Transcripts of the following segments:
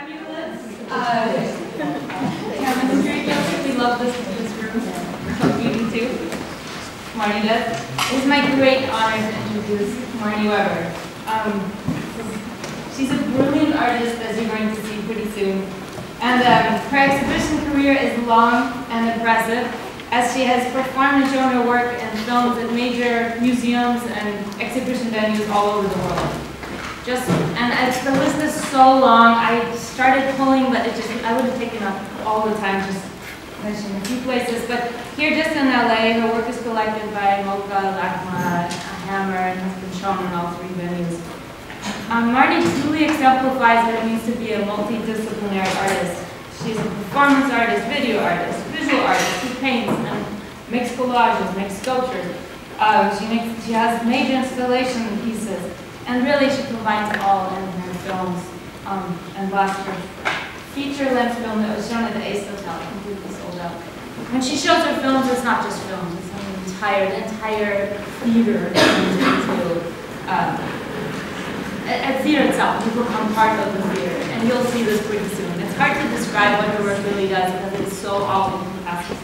fabulous. We love this room. You do too. Marnie does. It's my great honor to introduce Marnie Weber. She's a brilliant artist, as you're going to see pretty soon. And her exhibition career is long and impressive, as she has performed and shown her work in films at major museums and exhibition venues all over the world. And the list is so long, I started pulling, but I would have taken up all the time just mentioning a few places. But here just in LA, her work is collected by MoCA, LACMA, Hammer, and has been shown in all three venues. Marnie truly exemplifies what it means to be a multidisciplinary artist. She's a performance artist, video artist, visual artist who paints and makes collages, makes sculptures. She has major installation pieces, and really she combines all in her films. And last her feature-length film that was shown at the Ace Hotel, completely sold out. When she shows her films, it's not just films; it's the entire theater a theater itself. You become part of the theater, and you'll see this pretty soon. It's hard to describe what her work really does because it's so all-encompassing.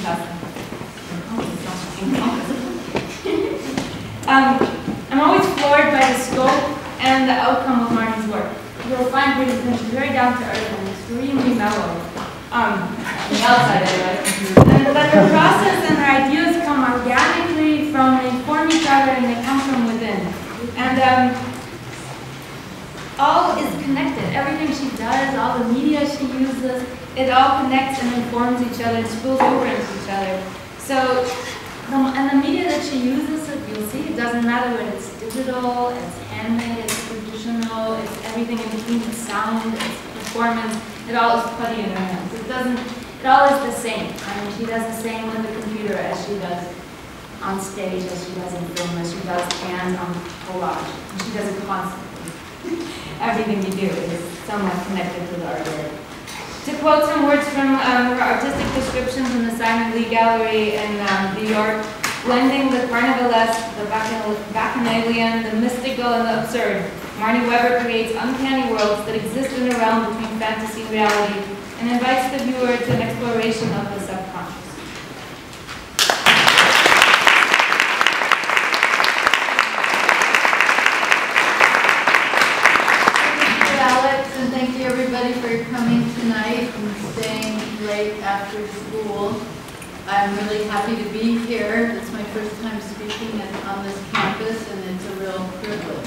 I'm always floored by the scope and the outcome of Marnie's work. You'll find pretty soon she's very down to earth and extremely mellow. On the outside, anyway. But her process and her ideas come organically from, they form each other and they come from within. And all is connected. Everything she does, all the media she uses, it all connects and informs each other and spills over into each other. So, and the media that she uses, you'll see, it doesn't matter whether it's digital, it's handmade, it's traditional, it's everything in between, it's sound, it's performance, it all is putty in her hands. It all is the same. I mean, she does the same with the computer as she does on stage, as she does in film, as she does and on collage. And she does it constantly. Everything you do is somewhat connected to the artwork. To quote some words from her artistic descriptions in the Simon Lee Gallery in New York, blending the carnivalesque, the bacchanalian, the mystical, and the absurd, Marnie Weber creates uncanny worlds that exist in a realm between fantasy and reality, and invites the viewer to an exploration of the subconscious. Thank you everybody for coming tonight and staying late after school. I'm really happy to be here. It's my first time speaking on this campus, and it's a real privilege.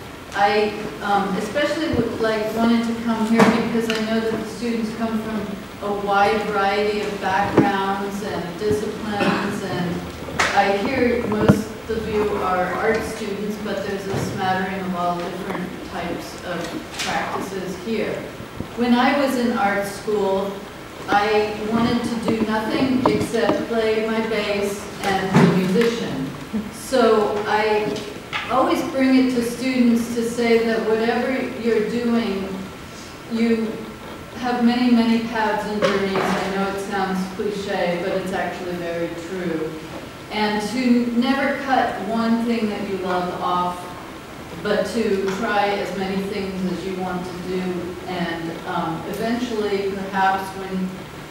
I especially wanted to come here because I know that the students come from a wide variety of backgrounds and disciplines, and I hear most of you are art students, but there's a smattering of all different types of practices here. When I was in art school, I wanted to do nothing except play my bass and be a musician. So I always bring it to students to say that whatever you're doing, you have many, many paths and journeys. I know it sounds cliche, but it's actually very true. And to never cut one thing that you love off, but to try as many things as you want to do, and eventually, perhaps when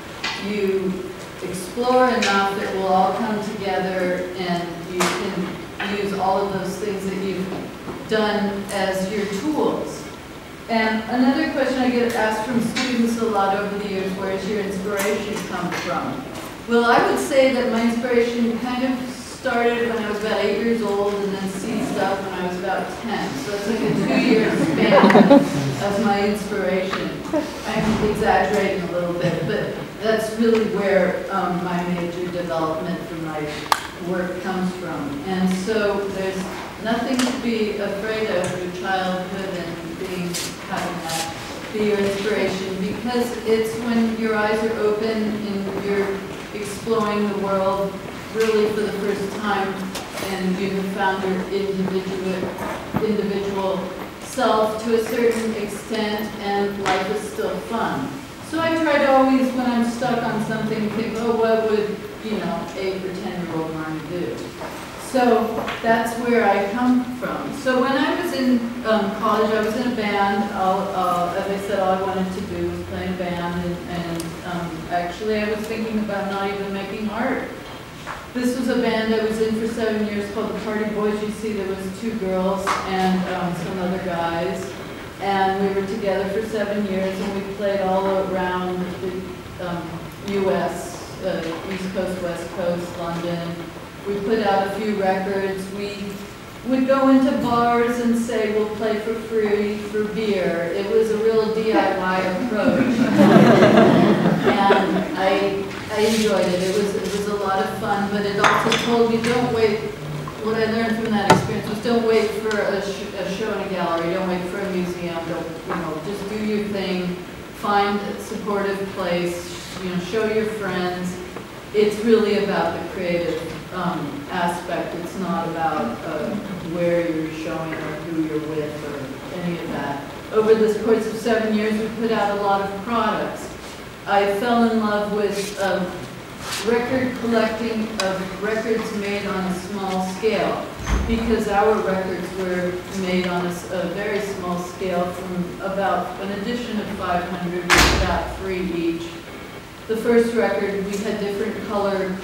you explore enough, it will all come together and you can use all of those things that you've done as your tools. And another question I get asked from students a lot over the years, where does your inspiration come from? Well, I would say that my inspiration kind of started when I was about 8 years old, and then seized up when I was about 10. So it's like a 2-year span of my inspiration. I'm exaggerating a little bit, but that's really where my major development for my work comes from. And so there's nothing to be afraid of your childhood and having that be your inspiration, because it's when your eyes are open and you're exploring the world really for the first time, and you have found your individual self to a certain extent, and life is still fun. So I try to always, when I'm stuck on something, think, oh, what would, 8 or 10-year-old Marnie do? So that's where I come from. So when I was in college, I was in a band. As I said, all I wanted to do was play in a band, and actually I was thinking about not even making art. This was a band I was in for 7 years called the Party Boys. You see there was 2 girls and some other guys. And we were together for 7 years, and we played all around the U.S., East Coast, West Coast, London. We put out a few records. We would go into bars and say, we'll play for free for beer. It was a real DIY approach. And I enjoyed it. It was a lot of fun, but it also told me, don't wait. What I learned from that experience was don't wait for a show in a gallery, don't wait for a museum, don't, just do your thing, find a supportive place, show your friends. It's really about the creative aspect. It's not about where you're showing or who you're with or any of that. Over this course of 7 years, we put out a lot of products. I fell in love with record collecting of records made on a small scale, because our records were made on a very small scale from about an edition of 500, about 3 each. The first record, we had different colored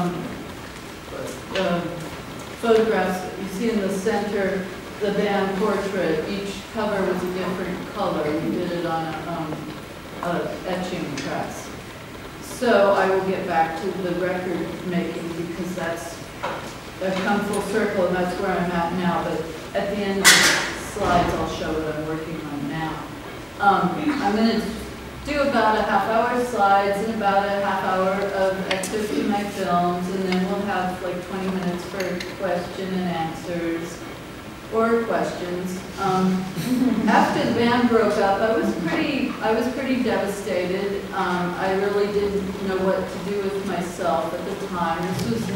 photographs. You see in the center, the band portrait. Each cover was a different color. We did it on a etching press. So I will get back to the record making, because I've come full circle, and that's where I'm at now. But at the end of the slides, I'll show what I'm working on now. I'm going to do about a half-hour slides and about a half-hour of excerpts of my films, and then we'll have like 20 minutes for question and answers. Or questions. After the band broke up, I was pretty devastated. I really didn't know what to do with myself at the time. This was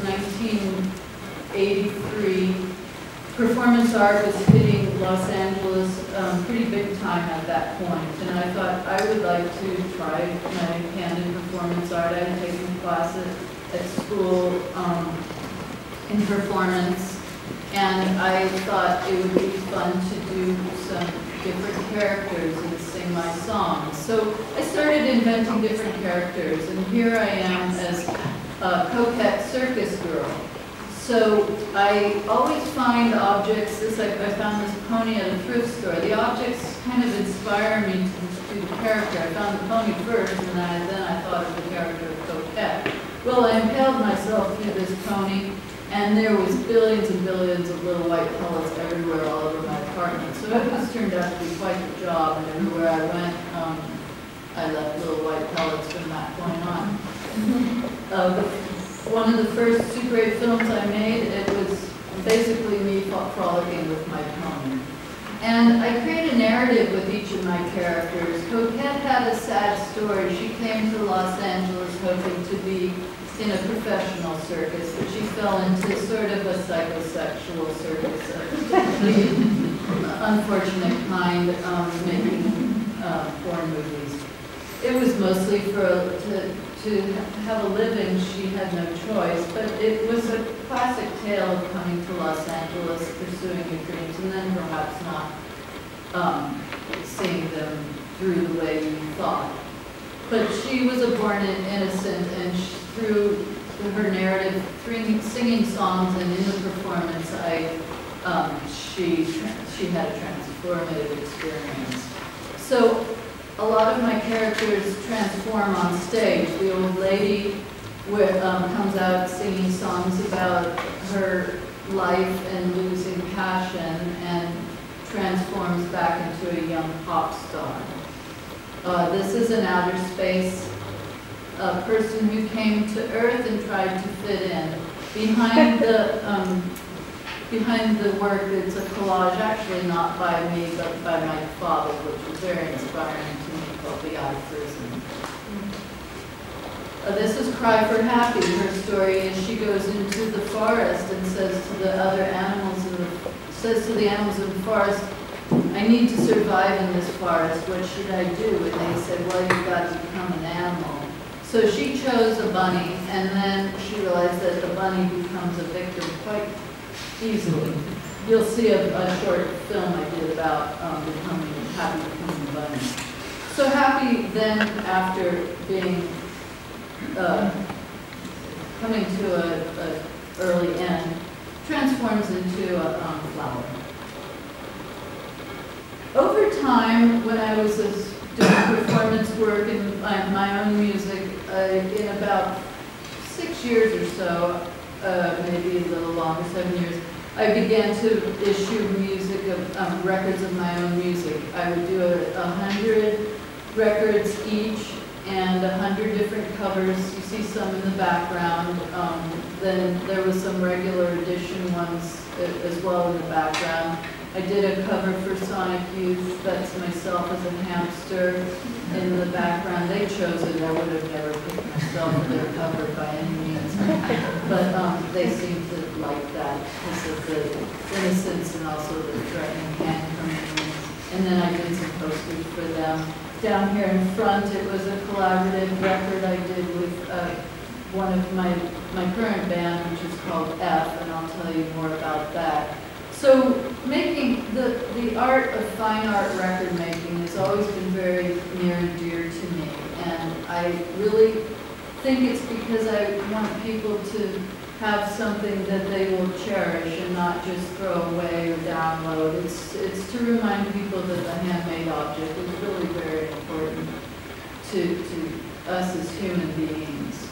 1983. Performance art was hitting Los Angeles pretty big time at that point, and I thought I would like to try my hand in performance art. I had taken classes at school in performance. And I thought it would be fun to do some different characters and sing my songs. So I started inventing different characters, and here I am as a coquette circus girl. So I always find objects, I found this pony at a thrift store. The objects kind of inspire me to do the character. I found the pony first, and then I thought of the character of Coquette. Well, I impaled myself to this pony, and there was billions and billions of little white pellets everywhere all over my apartment. So it was turned out to be quite the job, and everywhere I went, I left little white pellets from that point on. One of the first Super 8 films I made, it was basically me frolicking with my pony. And I create a narrative with each of my characters. Coquette had a sad story. She came to Los Angeles hoping to be in a professional circus, but she fell into sort of a psychosexual circus, the unfortunate kind, making porn movies. It was mostly to have a living. She had no choice, but it was a classic tale of coming to Los Angeles, pursuing your dreams, and then perhaps not seeing them through the way you thought. But she was a born innocent, and through her narrative, singing songs, and in the performance, she had a transformative experience. So a lot of my characters transform on stage. The old lady comes out singing songs about her life and losing passion, and transforms back into a young pop star. This is an outer space person who came to Earth and tried to fit in. Behind the work, it's a collage, actually not by me, but by my father, which was very inspiring to me, called The Out of Prison. This is Cry for Happy. Her story is she goes into the forest and says to the other animals in the forest, I need to survive in this forest, what should I do? And they said, well, you've got to become an animal. So she chose a bunny, and then she realized that the bunny becomes a victim quite easily. You'll see a short film I did about becoming a bunny. So Happy then, after being coming to a early end, transforms into a flower. Over time, when I was doing performance work and my own music, in about 6 years or so, maybe a little longer, 7 years, I began to issue music of records of my own music. I would do 100 records each and 100 different covers. You see some in the background. Then there was some regular edition ones as well in the background. I did a cover for Sonic Youth. That's myself as a hamster in the background. They chose it. I would have never picked myself for their cover by any means. But they seemed to like that because of the innocence and also the threatening hand coming in. And then I did some posters for them. Down here in front, it was a collaborative record I did with one of my current band, which is called F, and I'll tell you more about that. So making the art of fine art record making has always been very near and dear to me, and I really think it's because I want people to have something that they will cherish and not just throw away or download. It's to remind people that the handmade object is really very important to us as human beings.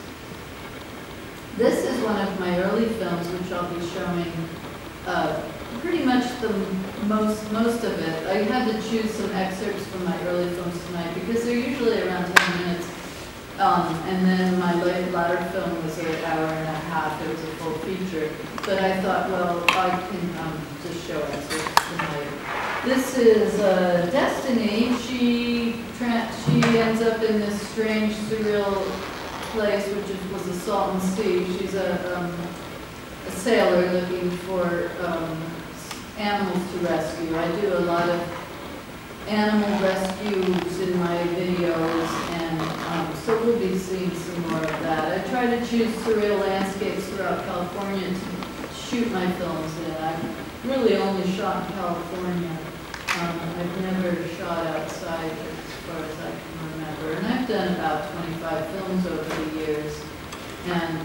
This is one of my early films, which I'll be showing pretty much the most of it. I had to choose some excerpts from my early films tonight because they're usually around 10 minutes. And then my latter film was an hour and a half. It was a full feature. But I thought, well, I can just show excerpts tonight. This is Destiny. She ends up in this strange, surreal place, which was the Salton Sea. She's a sailor looking for animals to rescue. I do a lot of animal rescues in my videos, and so we'll be seeing some more of that. I try to choose surreal landscapes throughout California to shoot my films in. I've really only shot in California. I've never shot outside as far as I can remember. And I've done about 25 films over the years, and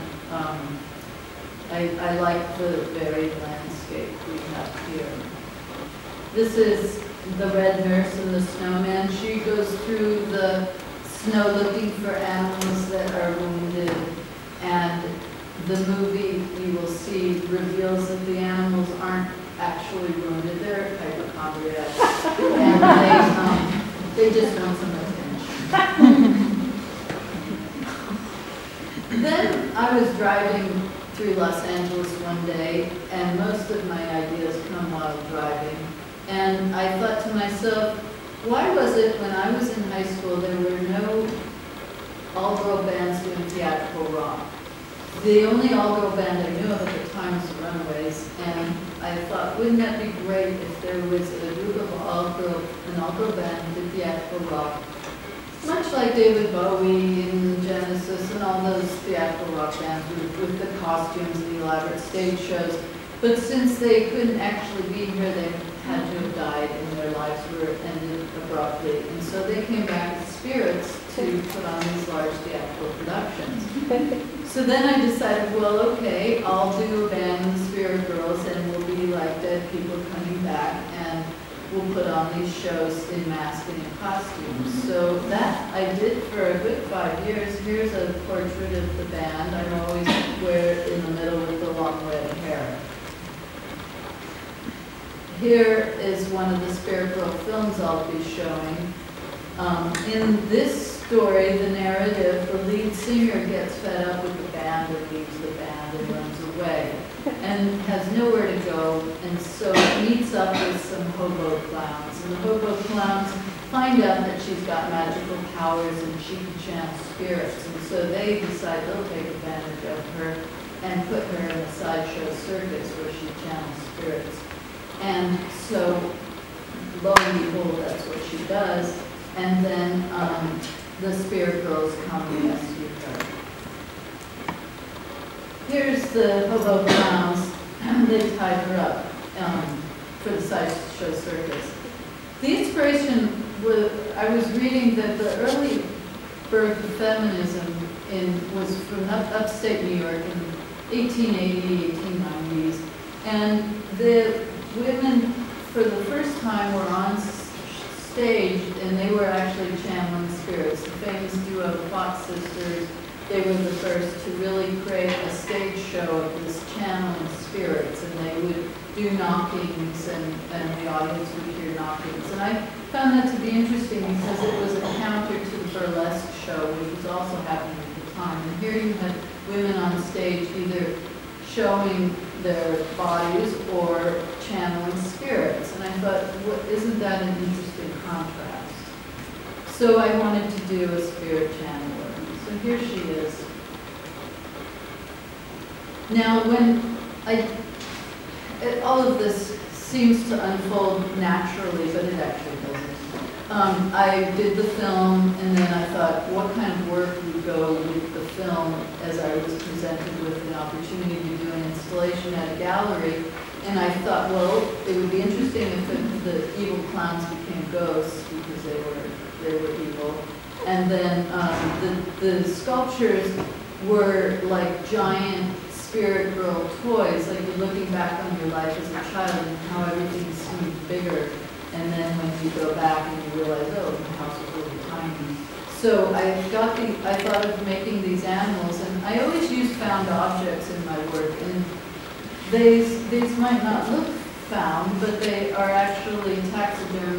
I like the varied landscape we have here. This is the Red Nurse and the Snowman. She goes through the snow looking for animals that are wounded, and the movie you will see reveals that the animals aren't actually wounded. They're hypochondriacs, and they just want some attention. Then I was driving through Los Angeles one day, and most of my ideas come while driving. And I thought to myself, why was it when I was in high school there were no all-girl bands doing theatrical rock? The only all-girl band I knew of at the time was the Runaways, and I thought, wouldn't that be great if there was a group of an all-girl band who did theatrical rock, much like David Bowie and Genesis and all those theatrical rock bands with the costumes and the elaborate stage shows. But since they couldn't actually be here, they had to have died and their lives were ended abruptly. And so they came back as spirits to put on these large theatrical productions. So then I decided, well, okay, I'll do a band, the Spirit Girls, and we'll be like dead people coming back, and we'll put on these shows in masking and costumes. So that I did for a good 5 years. Here's a portrait of the band. I always wear it in the middle with the long red hair. Here is one of the Spirit Girl films I'll be showing. In this story, the narrative, the lead singer gets fed up with the band and leaves the band and runs away and has nowhere to go, and so meets up with some hobo clowns. And the hobo clowns find out that she's got magical powers and she can channel spirits, and so they decide they'll take advantage of her and put her in a sideshow circus where she channels spirits. And so, lo and behold, that's what she does. And then the Spirit Girls come and rescue her. Here's the hobo clowns they tied her up for the Sideshow Circus. The inspiration was, I was reading that the early birth of feminism was from upstate New York in 1880, 1890s, and the women for the first time were on stage, and they were actually channeling spirits. The famous duo, the Fox Sisters, they were the first to really create a stage show of this channeling spirits, and they would do knockings, and the audience would hear knockings. And I found that to be interesting because it was a counter to the burlesque show, which was also happening at the time. And here you had women on stage either showing their bodies or channeling spirits. And I thought, isn't that an interesting contrast? So I wanted to do a spirit channeler. So here she is. Now, all of this seems to unfold naturally, but it actually doesn't. I did the film, and then I thought, what kind of work would go with the film as I was presented with an opportunity to do an installation at a gallery. And I thought, well, it would be interesting if the evil clowns became ghosts because they were evil. And then the sculptures were like giant spirit girl toys, like you're looking back on your life as a child and how everything seemed bigger. And then when you go back and you realize, oh, the house was really tiny. So I thought of making these animals, and I always use found objects in my work. And these might not look found, but they are actually taxidermy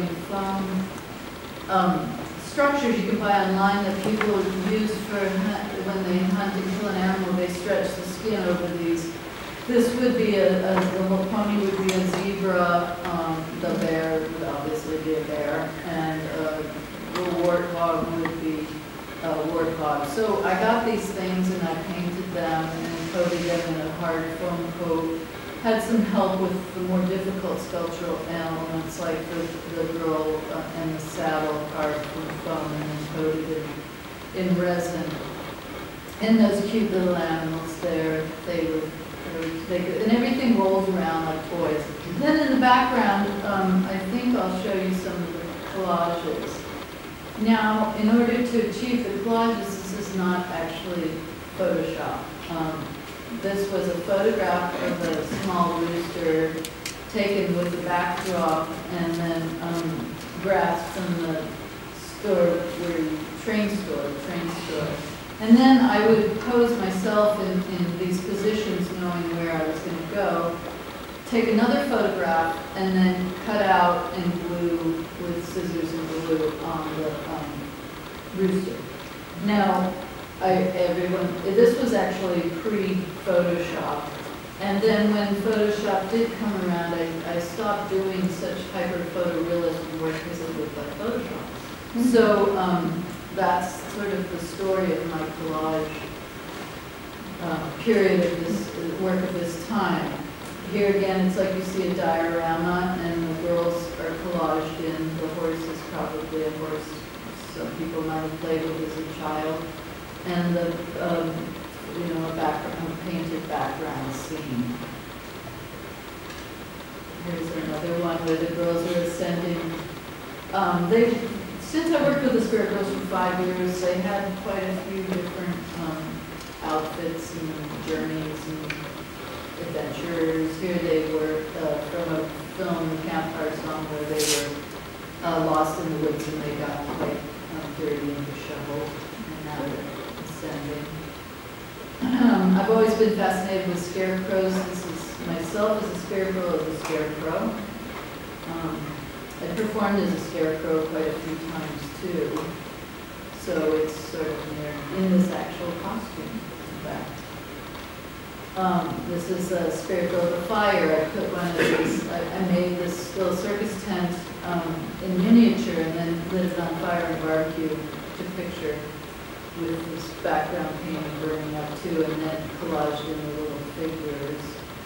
foam structures you can buy online that people use for when they hunt and kill an animal. They stretch the skin over these. This would be the little pony would be a zebra, the bear would obviously be a bear, and the warthog would be a warthog. So I got these things and I painted them and coated them in a hard foam coat. Had some help with the more difficult sculptural elements like the girl and the saddle carved from foam and then coated it in resin. And those cute little animals there, and everything rolls around like toys. Then in the background, I think I'll show you some of the collages. Now, in order to achieve the collages, this is not actually Photoshop. This was a photograph of a small rooster taken with the backdrop and then graphs from the store, train store. And then I would pose myself in these positions knowing where I was going to go, take another photograph, and then cut out and glue with scissors and glue on the rooster. Now, this was actually pre-Photoshop. And then when Photoshop did come around, I stopped doing such hyper-photorealism work because it looked like Photoshop. Mm-hmm. So that's sort of the story of my collage period of this work of this time. Here again, it's like you see a diorama, and the girls are collaged in. The horse is probably a horse some people might have played with as a child. And the, a painted background scene. Here's another one where the girls are ascending. Since I worked with the Spirit Girls for 5 years, they had quite a few different outfits and journeys and adventures. Here they were from a film, The Campfire Song, where they were lost in the woods and they got quite dirty and disheveled, and now they're ascending. I've always been fascinated with scarecrows. This is myself as a scarecrow of a scarecrow. I performed as a scarecrow quite a few times too, so it's sort of in this actual costume, in fact. This is a scarecrow of the fire. I put one of these, I made this little circus tent in miniature and then lit it on fire and barbecue to picture with this background painting burning up too, and then collaged in the little figures.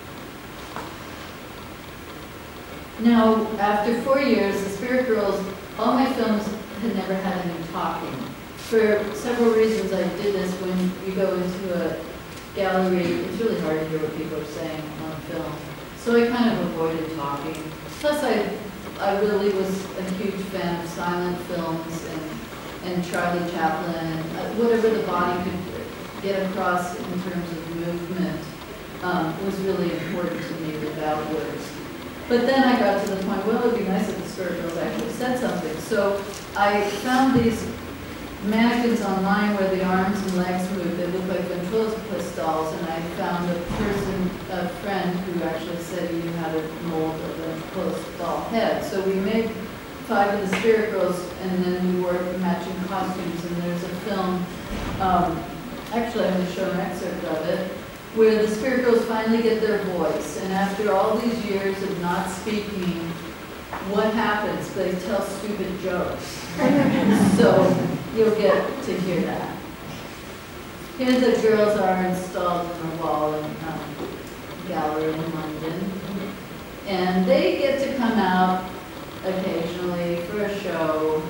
Now, after 4 years, the Spirit Girls, all my films had never had any talking. For several reasons I did this. When you go into a gallery, it's really hard to hear what people are saying on film. So I kind of avoided talking. Plus, I really was a huge fan of silent films and Charlie Chaplin, and whatever the body could get across in terms of movement was really important to me without words. But then I got to the point, well, it would be nice if the Spirit Girls actually said something. So I found these mannequins online where the arms and legs move. They look like ventriloquist dolls, and I found a friend who actually said he knew how to mold a ventriloquist doll head. So we made 5 of the Spirit Girls, and then we wore matching costumes. And there's a film, actually I'm going to show an excerpt of it, where the Spirit Girls finally get their voice. And after all these years of not speaking, what happens? They tell stupid jokes. So you'll get to hear that. Here the girls are installed in the wall in gallery in London. And they get to come out occasionally for a show.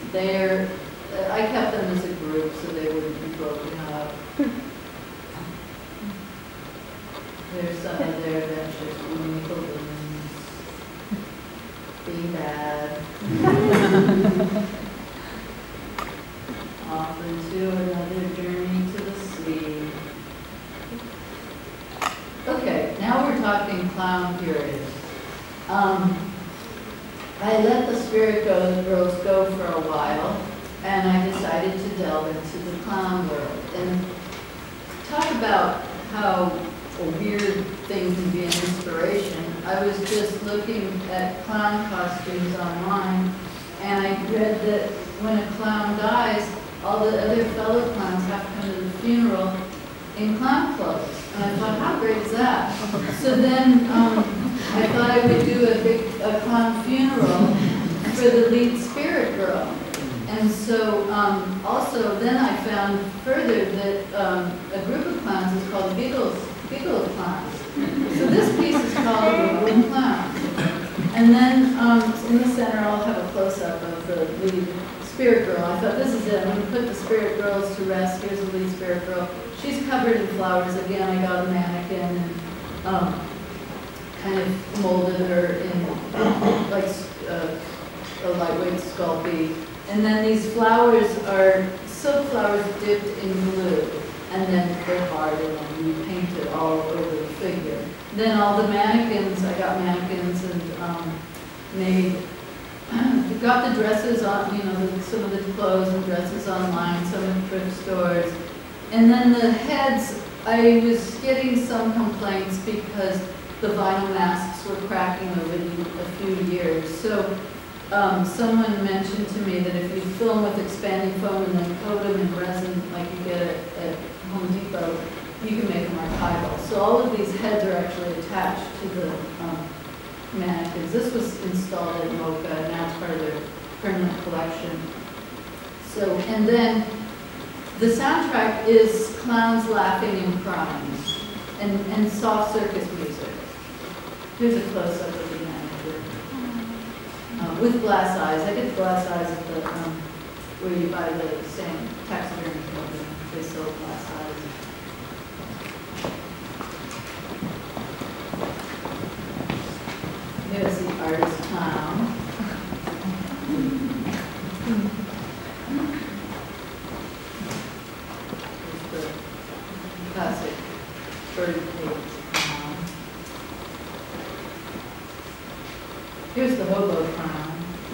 I kept them as a group so they wouldn't be broken up. There's some of their adventures, winning balloons, being bad. Off into another journey to the sea. Okay, now we're talking clown period. I let the Spirit Girls go for a while, and I decided to delve into the clown world. And talk about how a weird thing can be an inspiration. I was just looking at clown costumes online, and I read that when a clown dies, all the other fellow clowns have to come to the funeral in clown clothes. And I thought, how great is that? So then I thought I would do a clown funeral for the lead Spirit Girl. And so also then I found further that a group of clowns is called Giggle Clowns. So this piece is called Giggle Clowns. And then in the center I'll have a close-up of the lead Spirit Girl. I thought, this is it. I'm going to put the Spirit Girls to rest. Here's the lead Spirit Girl. She's covered in flowers. Again, I got a mannequin and kind of molded her in like a lightweight Sculpey. And then these flowers are silk flowers dipped in glue. And then they're hard, and then you paint it all over the figure. Then all the mannequins, I got mannequins and made. Got the dresses on, some of the clothes and dresses online, some in thrift stores. And then the heads, I was getting some complaints because the vinyl masks were cracking over a few years. So someone mentioned to me that if you film with expanding foam and then coat them in resin like you get at Home Depot, you can make them archival. So all of these heads are actually attached to the mannequins. This was installed at MoCA, and now it's part of their permanent collection. So, and then the soundtrack is clowns laughing and crying, and soft circus music. Here's a close-up of the mannequin with glass eyes. I get glass eyes at the where you buy the same taxidermy company. They sell glass eyes. Here's the artist clown. Here's the classic bird cage clown. Here's the hobo clown.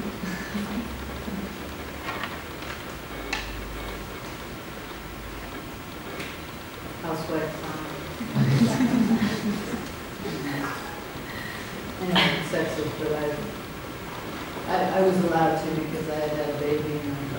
Housewife clown. Sexist, but I was allowed to because I had a baby and I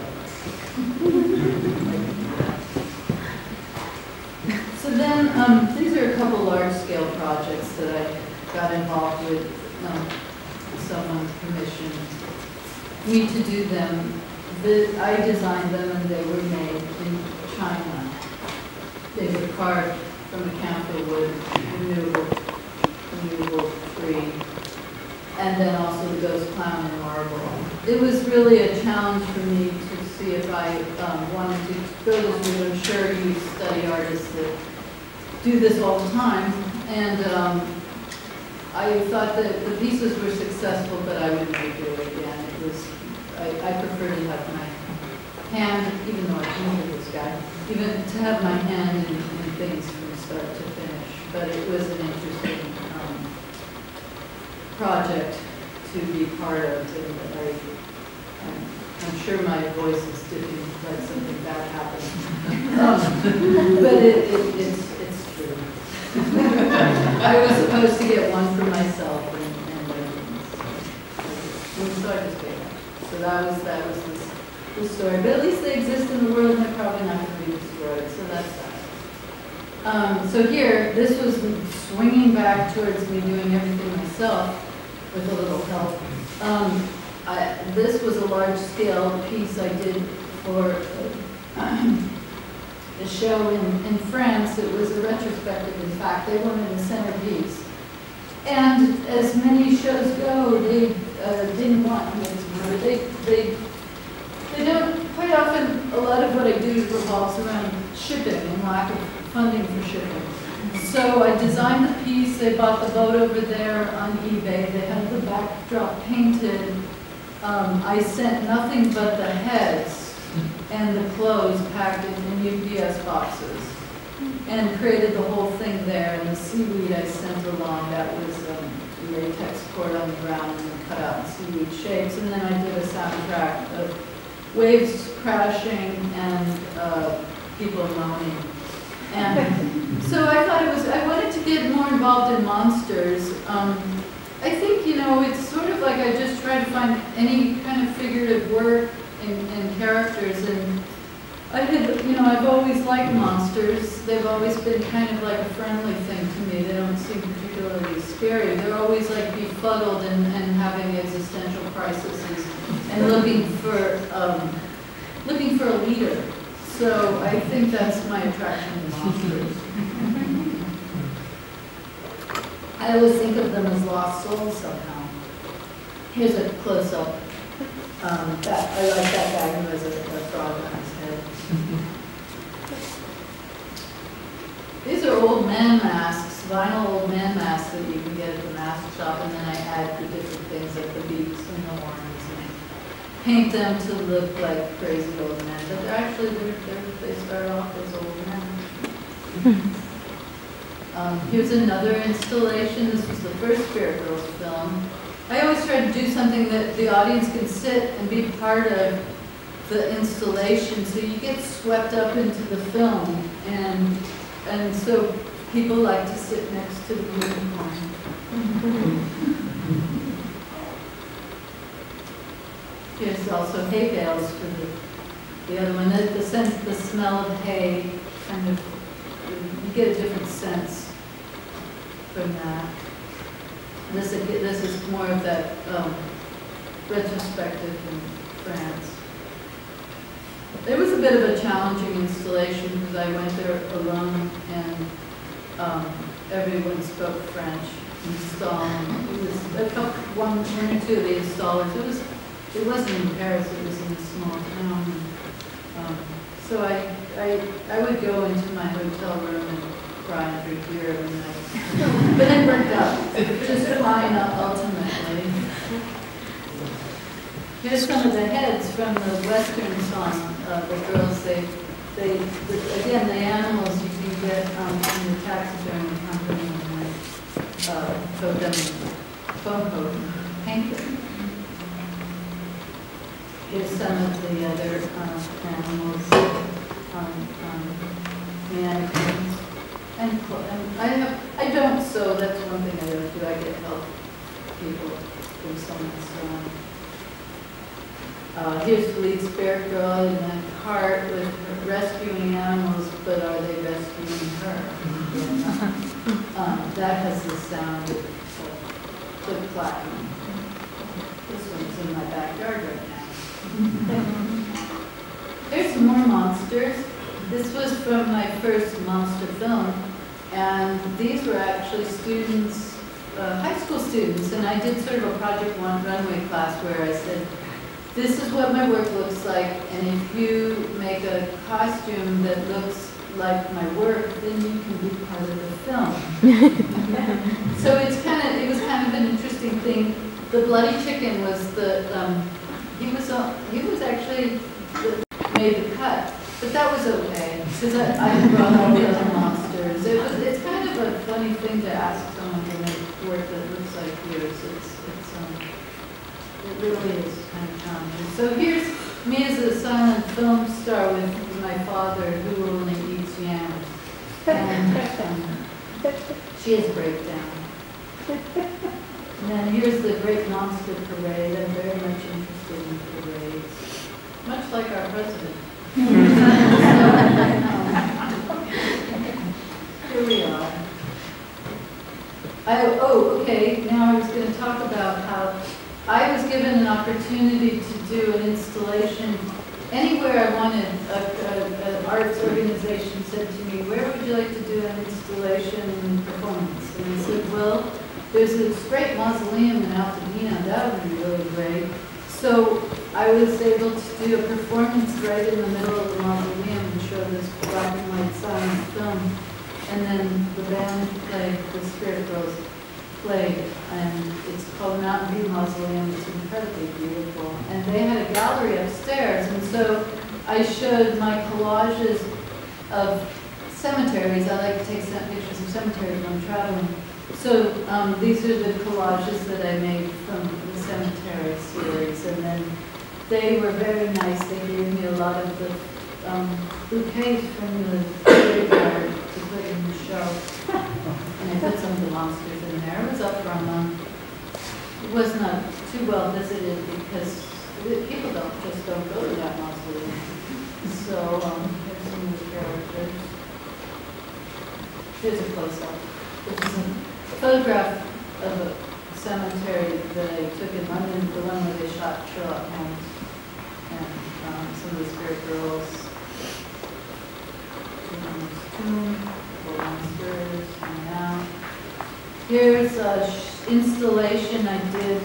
felt. So then, these are a couple large-scale projects that I got involved with. Someone commissioned me to do them. I designed them and they were made in China. They were carved from a camphor wood, renewable tree. And then also the ghost clown in marble. It was really a challenge for me to see if I wanted to go this route. I'm sure you study artists that do this all the time. And I thought that the pieces were successful, but I would never do it again. It was, I prefer to have my hand, even though I painted this guy, even to have my hand in things from start to finish. But it was an interesting project to be part of, and I'm sure my voice is dipping like something bad happened. But it's true. I was supposed to get one for myself, and so I just gave up. So that was the story. But at least they exist in the world, and they're probably not going to be destroyed. So that's that. So here, this was swinging back towards me doing everything myself with a little help. This was a large-scale piece I did for a show in France. It was a retrospective, in fact. They wanted a centerpiece. And as many shows go, they didn't want me to. They don't, quite often, a lot of what I do revolves around shipping and lack of funding for shipping. So I designed the piece, they bought the boat over there on eBay, they had the backdrop painted. I sent nothing but the heads and the clothes packed in UPS boxes and created the whole thing there. And the seaweed I sent along, that was latex poured on the ground and cut out in seaweed shapes. And then I did a soundtrack of waves crashing and people moaning. And so I thought I wanted to get more involved in monsters. I think, it's sort of like I just try to find any kind of figurative work in characters. And I've always liked monsters. They've always been kind of like a friendly thing to me. They don't seem particularly scary. They're always like befuddled and having existential crises and looking for a leader. So I think that's my attraction to monsters. I always think of them as lost souls somehow. Here's a close-up. I like that guy who has a frog on his head. These are old man masks, vinyl old man masks that you can get at the mask shop, and then I add the different things like the beaks and the horns and paint them to look like crazy old men. But they're actually, they start off as old men. Here's another installation. This was the first Spirit Girls film. I always try to do something that the audience can sit and be part of the installation, so you get swept up into the film, and so people like to sit next to the unicorn. Here's also hay bales for the other one. The sense, the smell of hay, kind of, you get a different sense from that. This is more of that retrospective in France. It was a bit of a challenging installation because I went there alone and everyone spoke French. Installing, it was one or two of the installers. It wasn't in Paris. It was in a small town. So I would go into my hotel room and cry and drink beer every night. But it worked out. Just fine ultimately. Here's some of the heads from the Western song. The girls, again, the animals you can get from the taxidermy company and Foco paint them. Here's some of the other animals, mannequins. And I don't sew, that's one thing I don't do. I get help people from someone sewing. Here's the lead Spirit Girl in a cart with her rescuing animals, but are they rescuing her? That has the sound of click clacking. This one's in my backyard right now. There's some more monsters. This was from my first monster film, and these were actually students, high school students, and I did sort of a Project One runway class where I said, this is what my work looks like, and if you make a costume that looks like my work, then you can be part of the film. So it was kind of an interesting thing. The Bloody Chicken was he was actually made the cut, but that was okay because I brought all the other monsters. It's kind of a funny thing to ask someone to make work that looks like yours. It really is kind of challenging. So here's me as a silent film star with my father, who only eats yams, and she has a breakdown. And then here's the Great Monster Parade. I'm very much interested in parades, much like our president. Here we are. Okay, now I was going to talk about how I was given an opportunity to do an installation anywhere I wanted. An arts organization said to me, where would you like to do an installation performance? And I said, well, there's this great mausoleum in Altadena, that would be really great. So I was able to do a performance right in the middle of the mausoleum and show this black and white silent film. And then the band played, the Spirit Girls played, and it's called Mountain View Mausoleum. It's incredibly beautiful. And they had a gallery upstairs, and so I showed my collages of cemeteries. I like to take pictures of cemeteries when I'm traveling. So these are the collages that I made from the cemetery series, and then they were very nice. They gave me a lot of the bouquets from the graveyard to put in the show. And I put some of the monsters in there. It was up from, it was not too well visited because people don't go to that mausoleum. So here's some of the characters. Here's a close-up. This is a photograph of a cemetery that I took in London, the one where they shot Sherlock Holmes and some of the Spirit Girls. Monsters, and now here's an installation I did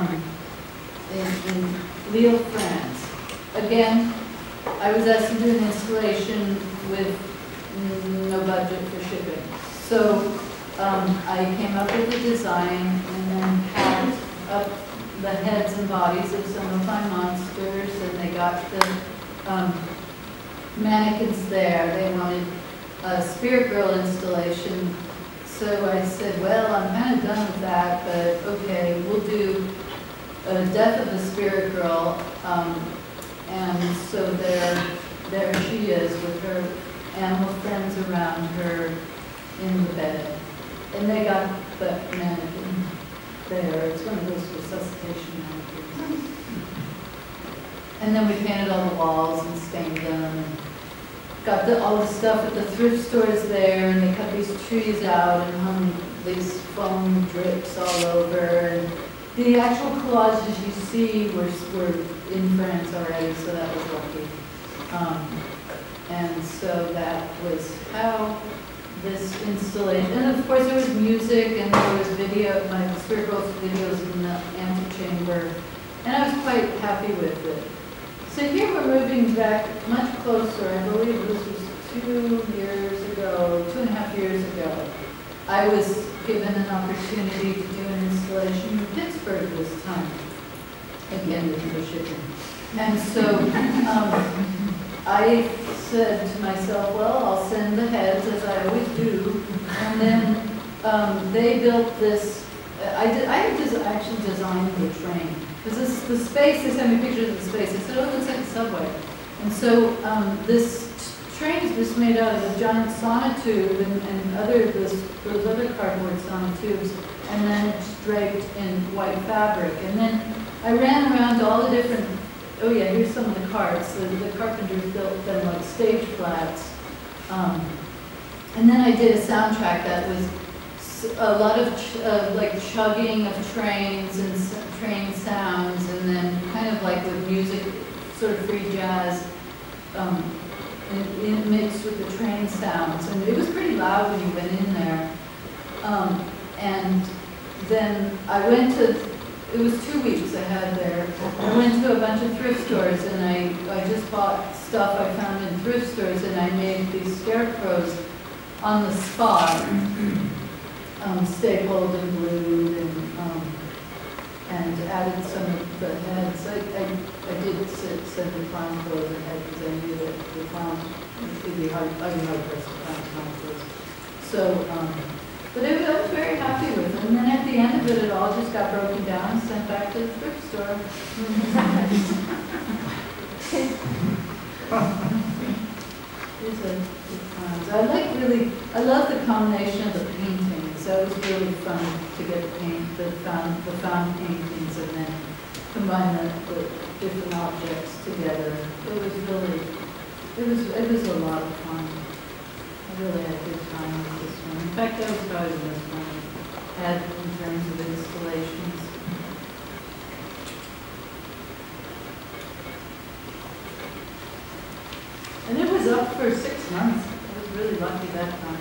in Lille, France. Again, I was asked to do an installation with no budget for shipping. So I came up with a design and then had up the heads and bodies of some of my monsters, and they got the mannequins there. They wanted a Spirit Girl installation. So I said, well, I'm kind of done with that, but okay, we'll do a death of a Spirit Girl. And so there she is with her animal friends around her in the bed. And they got the mannequin there. It's one of those resuscitation mannequins. And then we painted all the walls and stained them. And got all the stuff at the thrift stores there, and they cut these trees out and hung these foam drips all over. And the actual collages you see were in France already, so that was lucky. And so that was how this installation, and of course there was music and there was video, my Spirit Girls videos in the antechamber, and I was quite happy with it. So here we're moving back much closer. I believe this was 2.5 years ago. I was given an opportunity to do an installation in Pittsburgh this time. Again, with no shipping. And so I said to myself, well, I'll send the heads, as I always do. And then they built this, I actually designed the train. Because this is the space, they sent me pictures of the space. I said, oh, it looks like a subway. And so this train is just made out of a giant sonotube and those other cardboard sonotubes, and then it's draped in white fabric. And then I ran around to all the different, oh yeah, here's some of the carts. The carpenters built them like stage flats. And then I did a soundtrack that was a lot of like chugging of trains and train sounds, and then kind of like with music, sort of free jazz, mixed with the train sounds. And it was pretty loud when you went in there. And then I went to it was 2 weeks I had there. I went to a bunch of thrift stores and I just bought stuff I found in thrift stores and I made these scarecrows on the spot, stapled and glued and added some of the heads. I did send the clown clothes ahead because I knew that the clown would be hard, I'd be hard pressed to find clown clothes. So, but I was very happy with it. And then at the end of it, it all just got broken down and sent back to the thrift store. These are good clowns. I love the combination of the paintings. That was really fun to get the found paintings and then combine the different objects together. It was a lot of fun. I really had a good time with this one. In fact, that was probably the best one I had in terms of installations. And it was up for 6 months. I was really lucky that time.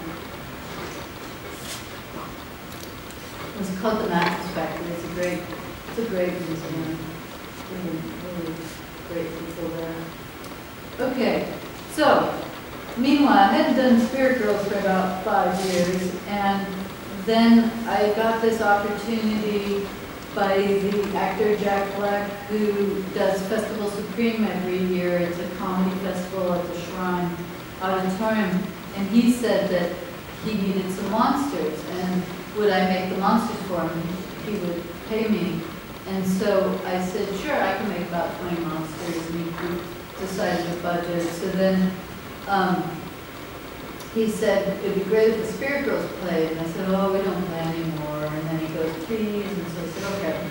It was called the Mattress Factory. It's a great museum. Really great people there. Okay, so meanwhile, I hadn't done Spirit Girls for about 5 years, and then I got this opportunity by the actor Jack Black, who does Festival Supreme every year. It's a comedy festival at the Shrine Auditorium, and he said that he needed some monsters, and would I make the monsters for him? He would pay me. And so I said, sure, I can make about 20 monsters, and we decided the budget. So then he said, it'd be great if the Spirit Girls played. And I said, oh, we don't play anymore. And then he goes, please. And so I said, okay.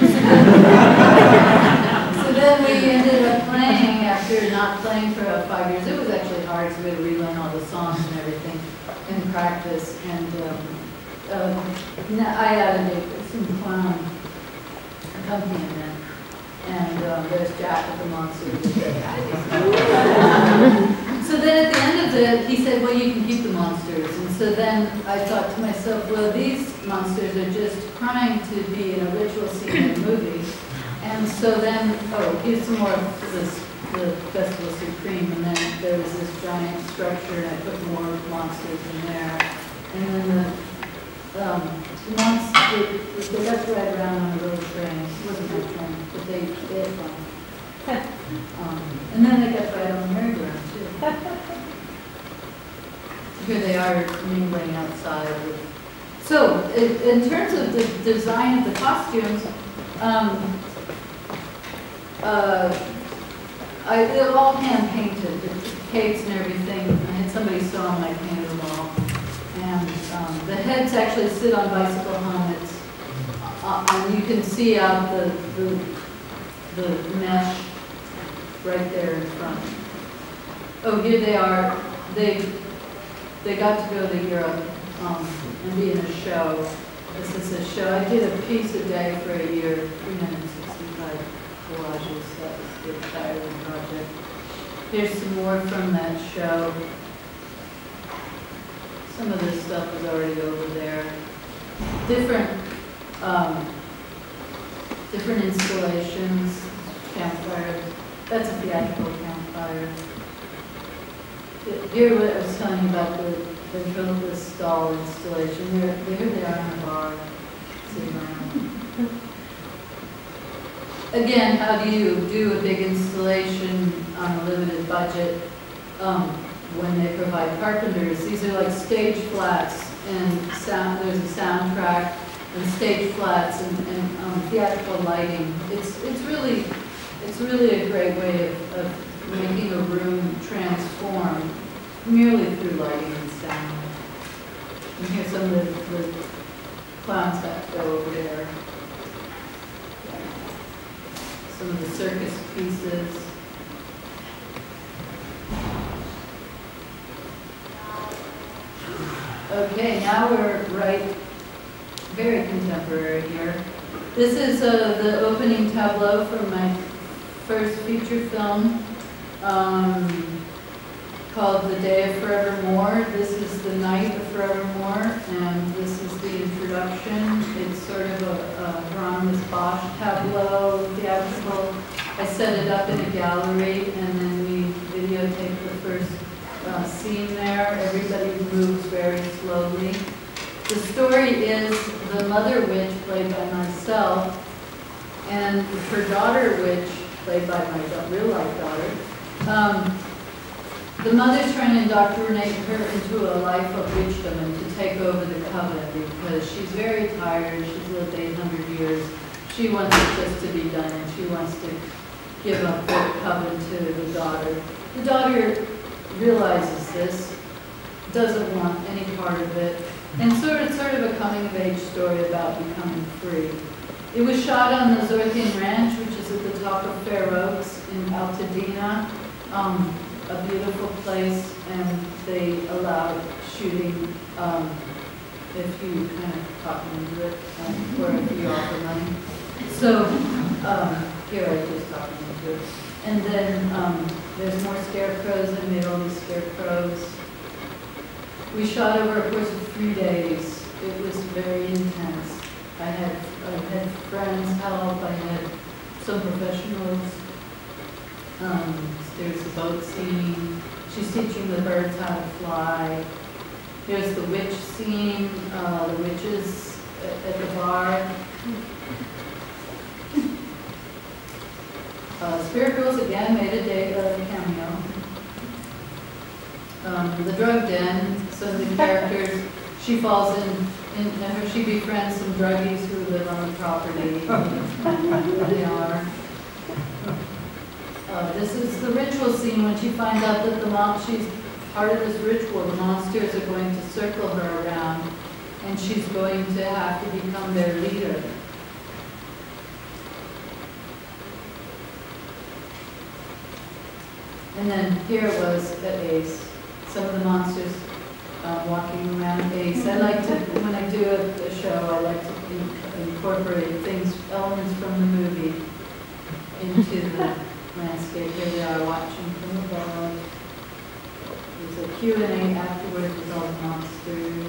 So then we ended up playing after not playing for about 5 years. It was actually hard, so we had to relearn all the songs and everything in practice. And I added some clown accompaniment. And there's Jack with the monster. So then at the end of it, he said, well, you can keep the monsters. And so then I thought to myself, well, these monsters are just trying to be in a ritual scene in a movie. And so then, here's some more of the Festival Supreme. And then there was this giant structure, and I put more monsters in there. And then the monsters, they got to ride around on a little train. It wasn't my train, but they had fun. And then they got to ride on the merry-go-round, too. Here they are mingling outside. So, in terms of the design of the costumes, they're all hand-painted, the capes and everything. I had somebody sew them, I painted them all. And the heads actually sit on bicycle helmets. And you can see out the mesh right there in front. Oh, here they are. They got to go to Europe and be in a show. This is a show. I did a piece a day for a year, 365 collages. That was the tiring project. Here's some more from that show. Some of this stuff is already over there. Different installations, campfires. That's a theatrical campfire. Here, what I was telling you about the ventriloquist doll installation. Here they are in a bar, sitting around. Again, how do you do a big installation on a limited budget when they provide carpenters? These are like stage flats and sound. There's a soundtrack and stage flats and theatrical lighting. It's really a great way of making a room transform merely through lighting and sound. And here's some of the clowns that go over there. Some of the circus pieces. Okay, now we're very contemporary here. This is the opening tableau from my first feature film called The Day of Forevermore. This is the night of Forevermore, and this is the introduction. It's sort of a Hieronymus Bosch gallery, and then we videotaped the first scene there. Everybody moves very slowly. The story is the mother witch, played by myself, and her daughter witch, played by my real-life daughter. The mother's trying to indoctrinate her into a life of witchdom and to take over the coven because she's very tired. She's lived 800 years. She wants it just to be done, and she wants to give up the coven to the daughter. The daughter realizes this, doesn't want any part of it, and sort of a coming-of-age story about becoming free. It was shot on the Zorthian Ranch, which is at the top of Fair Oaks in Altadena, a beautiful place, and they allowed shooting if you kind of talk into it, or if you offer money. So here I just talked into it. And then there's more scarecrows. I made all these scarecrows. We shot over a course of 3 days. It was very intense. I had friends help. I had some professionals. There's the boat scene. She's teaching the birds how to fly. There's the witch scene. The witches at the bar. Spirit Girls again made a cameo. The drug den, some of the characters, she falls she befriends some druggies who live on the property. They are. This is the ritual scene when she finds out that she's part of this ritual. The monsters are going to circle her around, and she's going to have to become their leader. And then here it was at Ace, some of the monsters walking around Ace. I like to, when I do a show, I like to incorporate elements from the movie into the landscape. Here they are watching from above. There's a Q&A afterwards with all the monsters.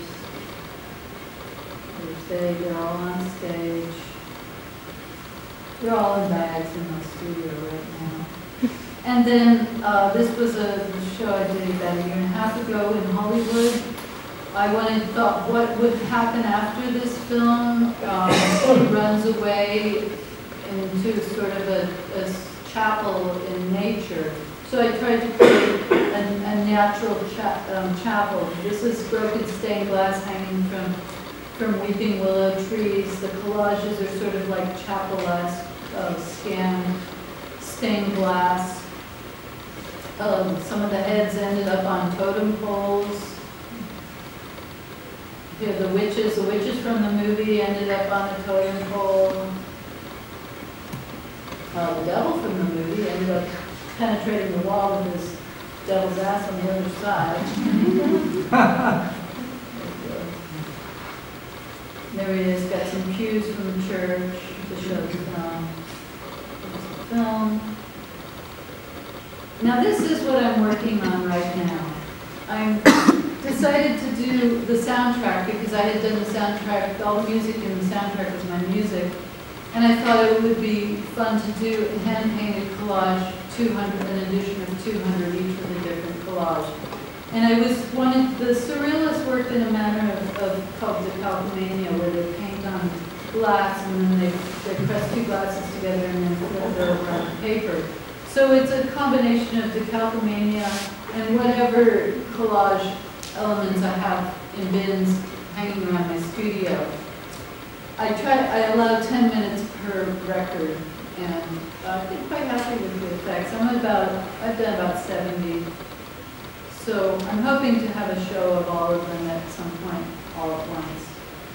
They're all on stage. They're all in bags in the studio right now. And then this was a show I did about a year and a half ago in Hollywood. I thought what would happen after this film. She runs away into sort of a chapel in nature. So I tried to create a natural chapel. This is broken stained glass hanging from weeping willow trees. The collages are sort of like chapel-esque, scanned stained glass. Some of the heads ended up on totem poles. Here, the witches from the movie ended up on a totem pole. The devil from the movie ended up penetrating the wall with his devil's ass on the other side. There he is, got some cues from the church to show the film. Now this is what I'm working on right now. I decided to do the soundtrack because I had done the soundtrack, all the music in the soundtrack was my music. And I thought it would be fun to do a hand-painted collage, 200, an edition of 200, each with a different collage. And the surrealists worked in a manner called decalcomania, where they paint on glass and then they press two glasses together and then flip it over on paper. So it's a combination of decalcomania and whatever collage elements I have in bins hanging around my studio. I allow 10 minutes per record, and I've been quite happy with the effects. I've done about 70. So I'm hoping to have a show of all of them at some point, all at once.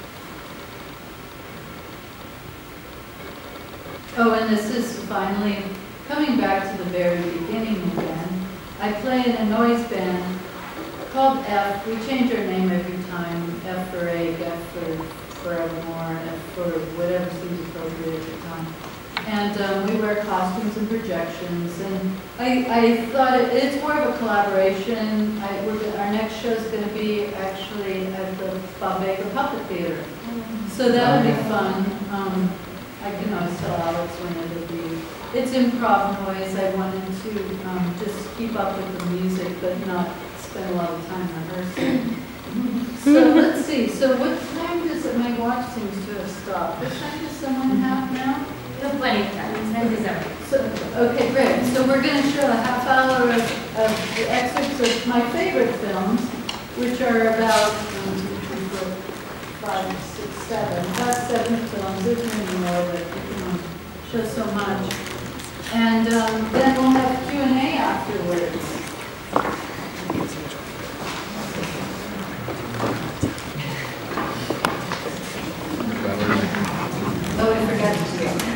Oh, and this is finally coming back to the very beginning again. I play in a noise band called F. We change our name every time. F for Egg, F for Forevermore, F for whatever seems appropriate at the time. And we wear costumes and projections. And I thought it's more of a collaboration. Our next show is going to be actually at the Bob Baker Puppet Theater. So that'll be fun. I can always tell Alex when it'll be. it's improv noise. I wanted to just keep up with the music, but not spend a lot of time rehearsing. So let's see, so what time does it, my watch seems to have stopped. What time does someone have now? We have plenty of time. It's 10 to 7. So, okay, great. So we're going to show a half hour of the excerpts of my favorite films, which are about 1, 2, 3, 4, 5, 6, 7. About 7 films. There's many more, but you can show so much. And then we'll have Q&A afterwards. Oh, I forgot to do it.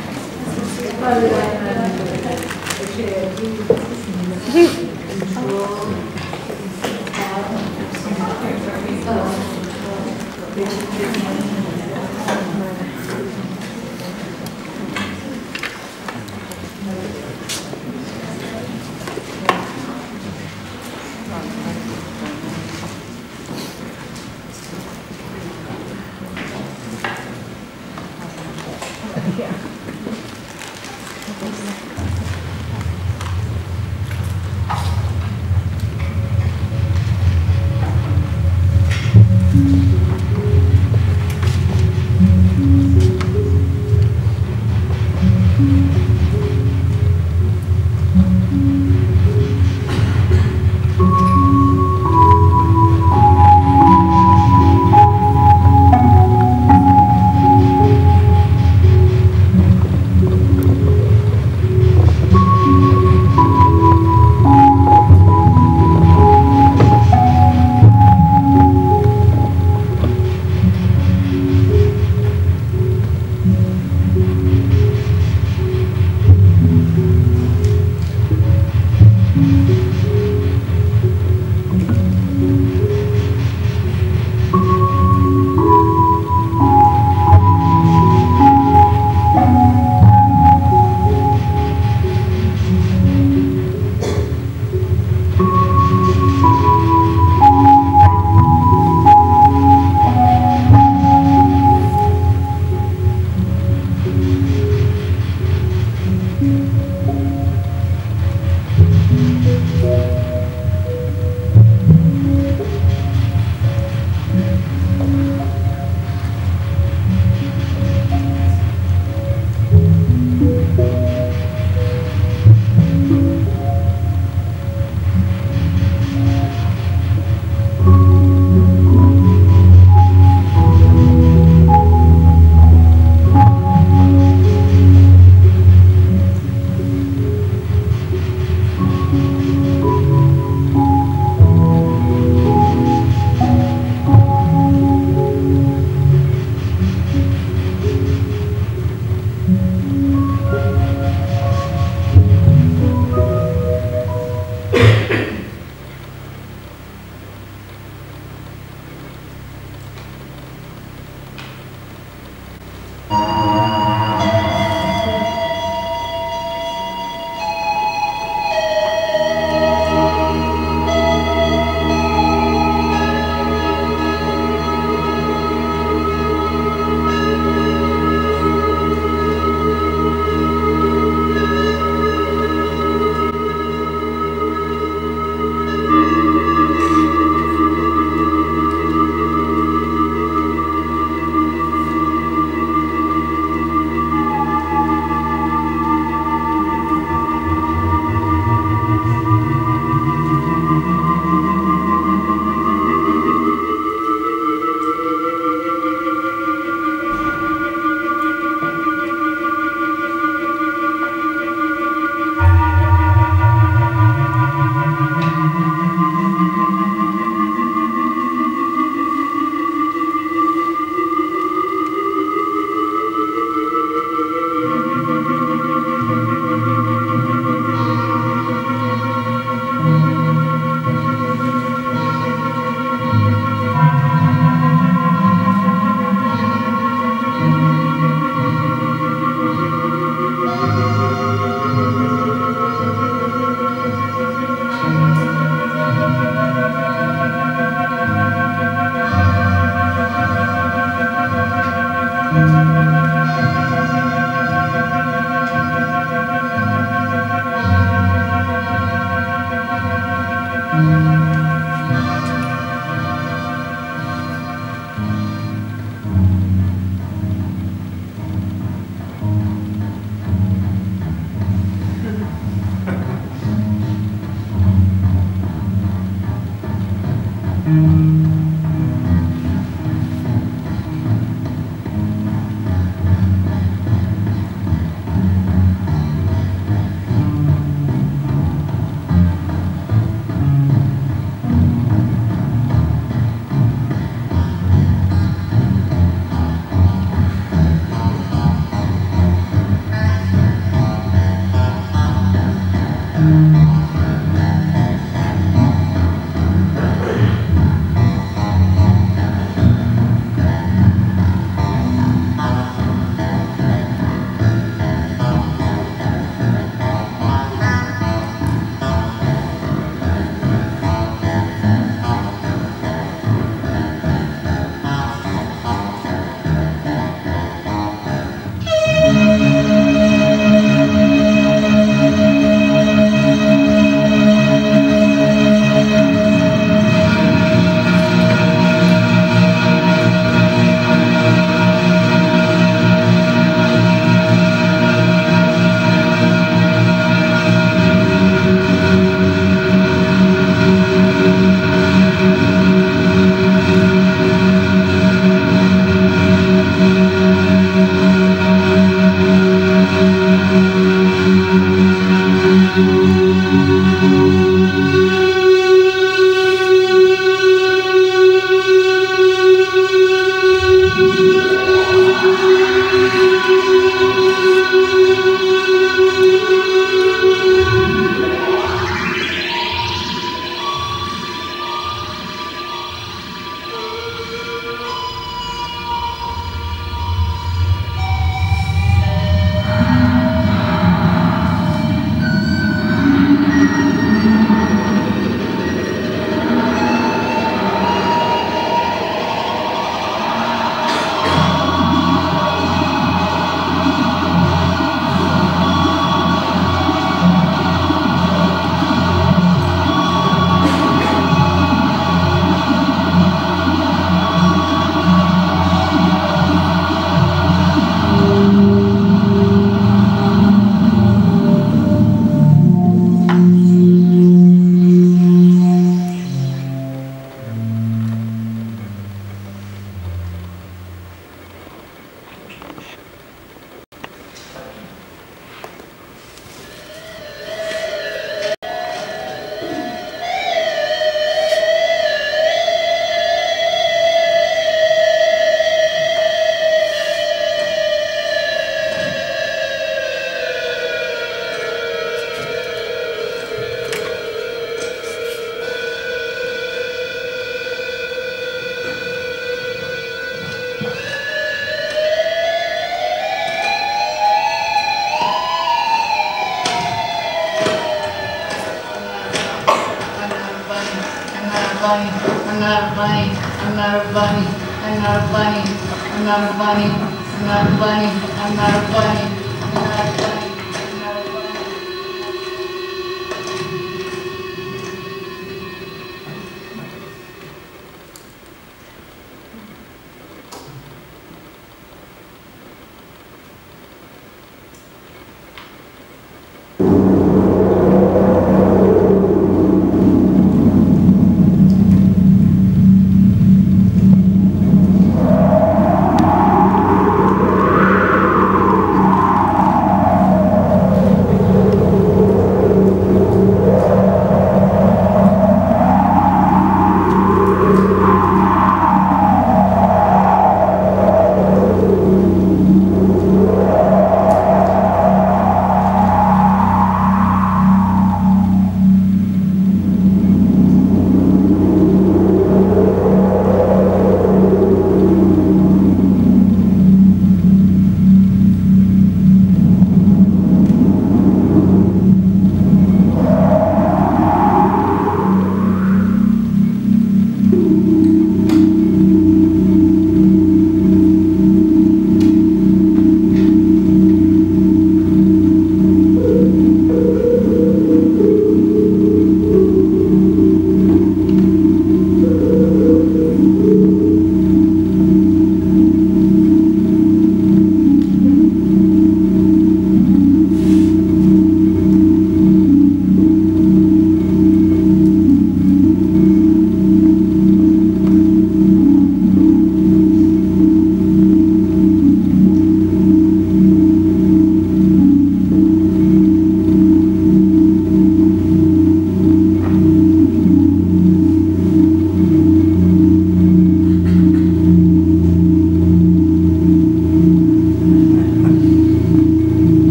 not a bunny. I'm not a bunny. I'm not a bunny. I'm not a bunny. I'm not a bunny. I'm not a bunny. I'm not a bunny. I'm not a bunny.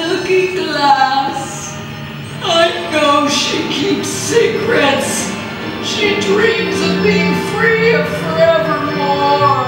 looking glass. I know she keeps secrets. She dreams of being free forevermore.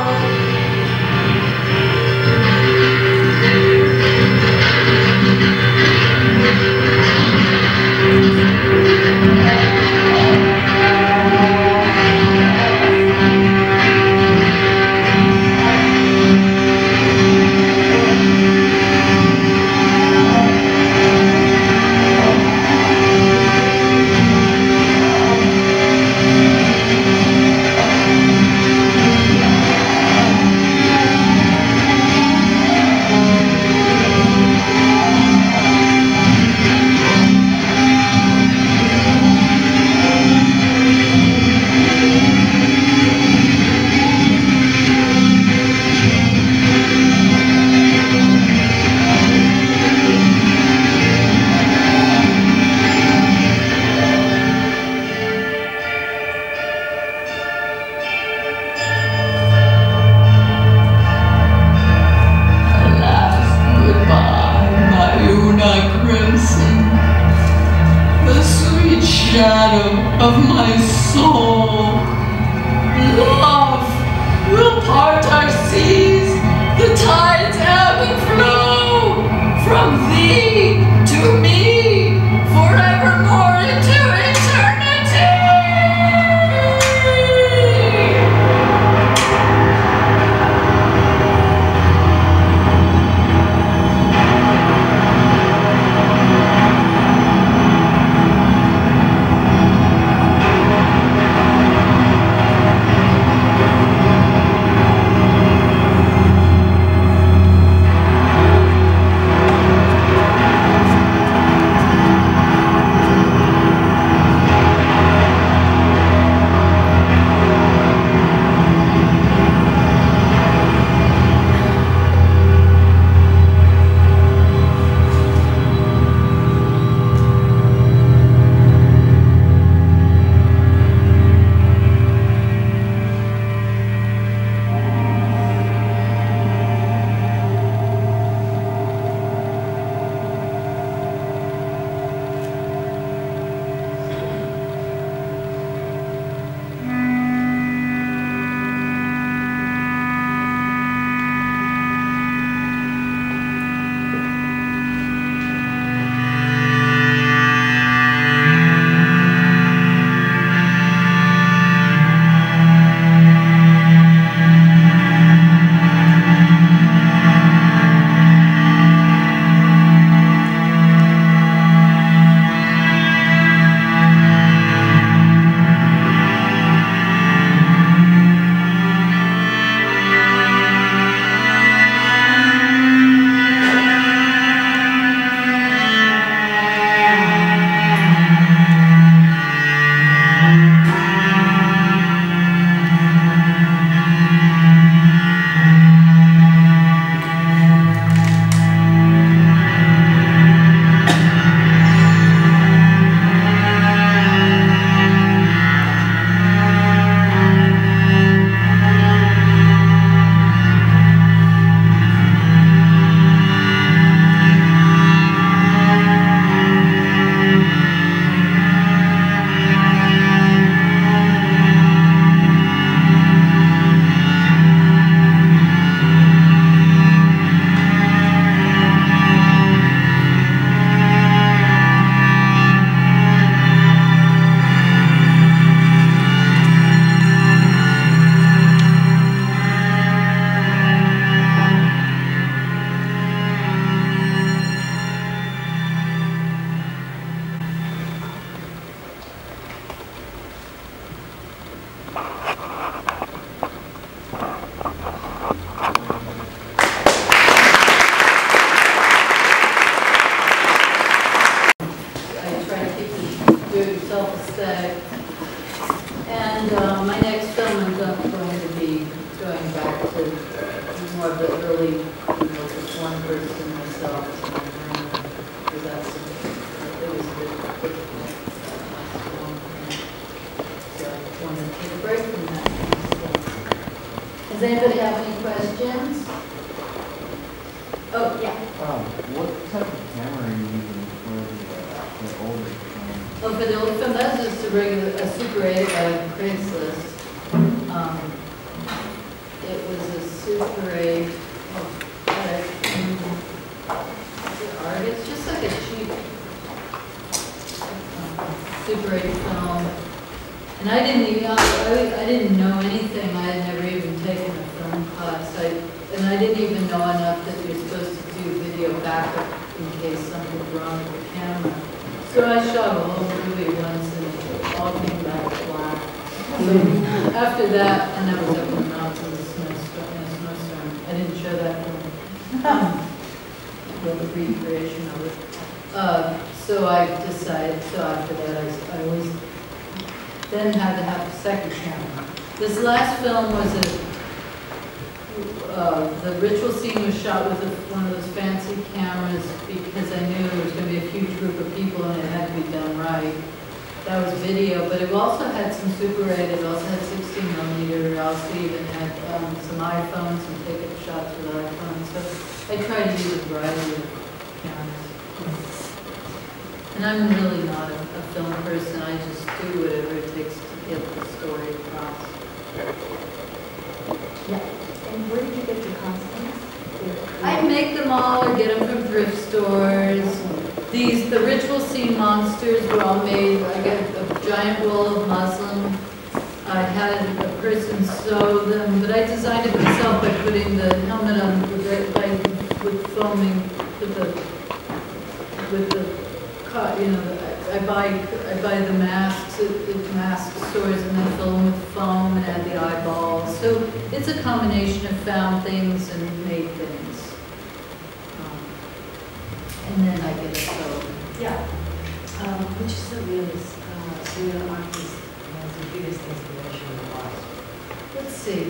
Shadow of my soul, love will part our seas, the tides ebb and flow, from thee to me, forevermore into eternity. My next film is going to be going back to more of the early, just one person myself. Because that's, it was a bit difficult. So I want to take a break from that. Does anybody have any questions? Oh, yeah. What type of camera for the old film, that was just a Super 8 by Craigslist. It was a Super 8. It's just like a cheap Super 8 film. And I didn't know anything. I had never even taken a film class. And I didn't even know enough that you're supposed to do video backup in case something's wrong with the camera. So I shot a whole movie once and it all came back black. So after that, and that was up in the mountains in a snowstorm. I didn't show that film. Well, the recreation of it. So I decided, so after that I always then had to have a second camera. This last film was the ritual scene was shot with one of those fancy cameras because I knew there was going to be a huge group of people and it had to be done right. That was video, but it also had some Super 8, it also had 16mm, it also even had some iPhones, some pickup shots with iPhones. So I tried to use a variety of cameras. And I'm really not a film person, I just do whatever it takes to get the story across. Yeah. And where did you get your costumes? I make them all or get them from thrift stores. The ritual scene monsters were all made. I got a giant roll of muslin. I had a person sew them, but I designed it myself by putting the helmet on with foaming, I buy the masks at the mask stores and then fill them with foam and add the eyeballs. So it's a combination of found things and made things. And then I get it sewed. Yeah. Which surreal artist has the biggest inspiration in the art? Let's see.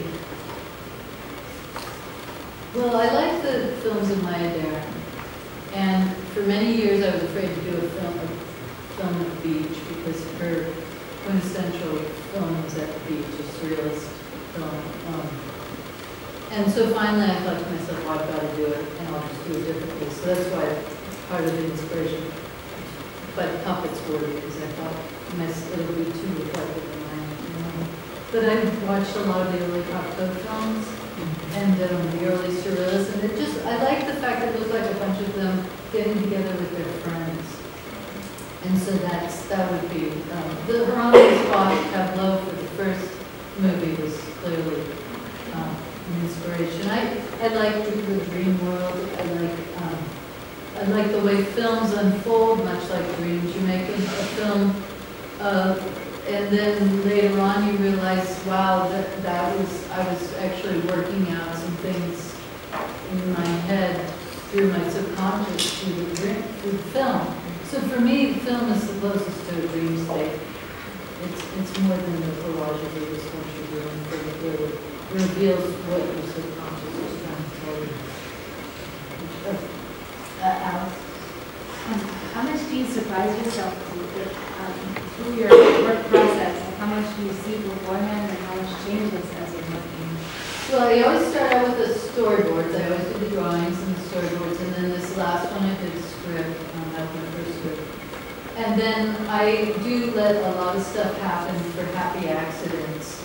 Well, I like the films of Maya Deren. And for many years I was afraid to do a film at the beach because her quintessential film was at the beach, a surrealist film. And so finally I thought to myself, well, I've got to do it, and I'll just do it differently. So that's why part of the inspiration. But puppets were, because I thought it'll be too reflective in mine. But I watched a lot of the early Cocteau films and the early surrealists, and I like the fact that it looked like a bunch of them getting together with their friends. And so that would be, the Hieronymus Bosch tableau for the first movie was clearly an inspiration. I like the dream world. I like the way films unfold, much like dreams. You make a film, and then later on you realize, wow, I was actually working out some things in my head through my subconscious through the film. So for me, film is the closest to a dream state. It's more than the collages or the sculpture doing, but it really reveals what your subconscious is trying to tell you. Alice? How much do you surprise yourself through your work process? Like how much do you see beforehand and how much changes as you're working? Well, I always start out with the storyboards. I always do the drawings and the storyboards, and then this last one I did a script. That was my first script. And then I do let a lot of stuff happen for happy accidents.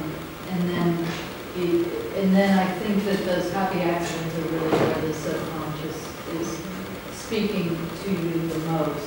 And then I think that those happy accidents are really where the subconscious is speaking to you the most.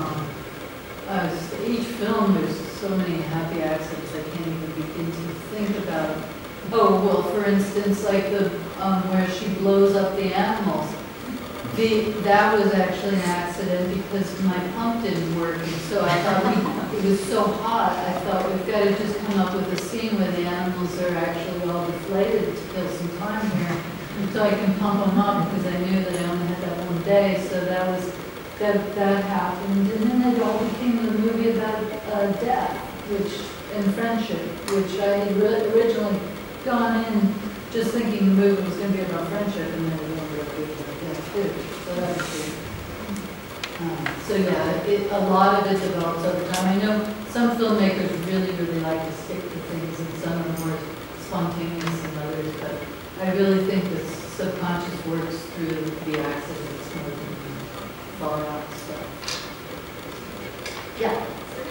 Each film, there's so many happy accidents I can't even begin to think about. Oh, well, for instance, like the where she blows up the animals. That was actually an accident because my pump didn't work, and so I thought it was so hot. I thought we've got to just come up with a scene where the animals are actually all deflated to kill some time here, so I can pump them up because I knew that I only had that one day. So that happened, and then it all became a movie about death, and friendship, which I had originally gone in just thinking the movie was going to be about friendship, and then it ended up being about death too. So that was good. So yeah, a lot of it develops over time. I know some filmmakers really, really like to stick to things, and some are more spontaneous than others, but I really think the subconscious works through the accidents more than far out stuff. Yeah.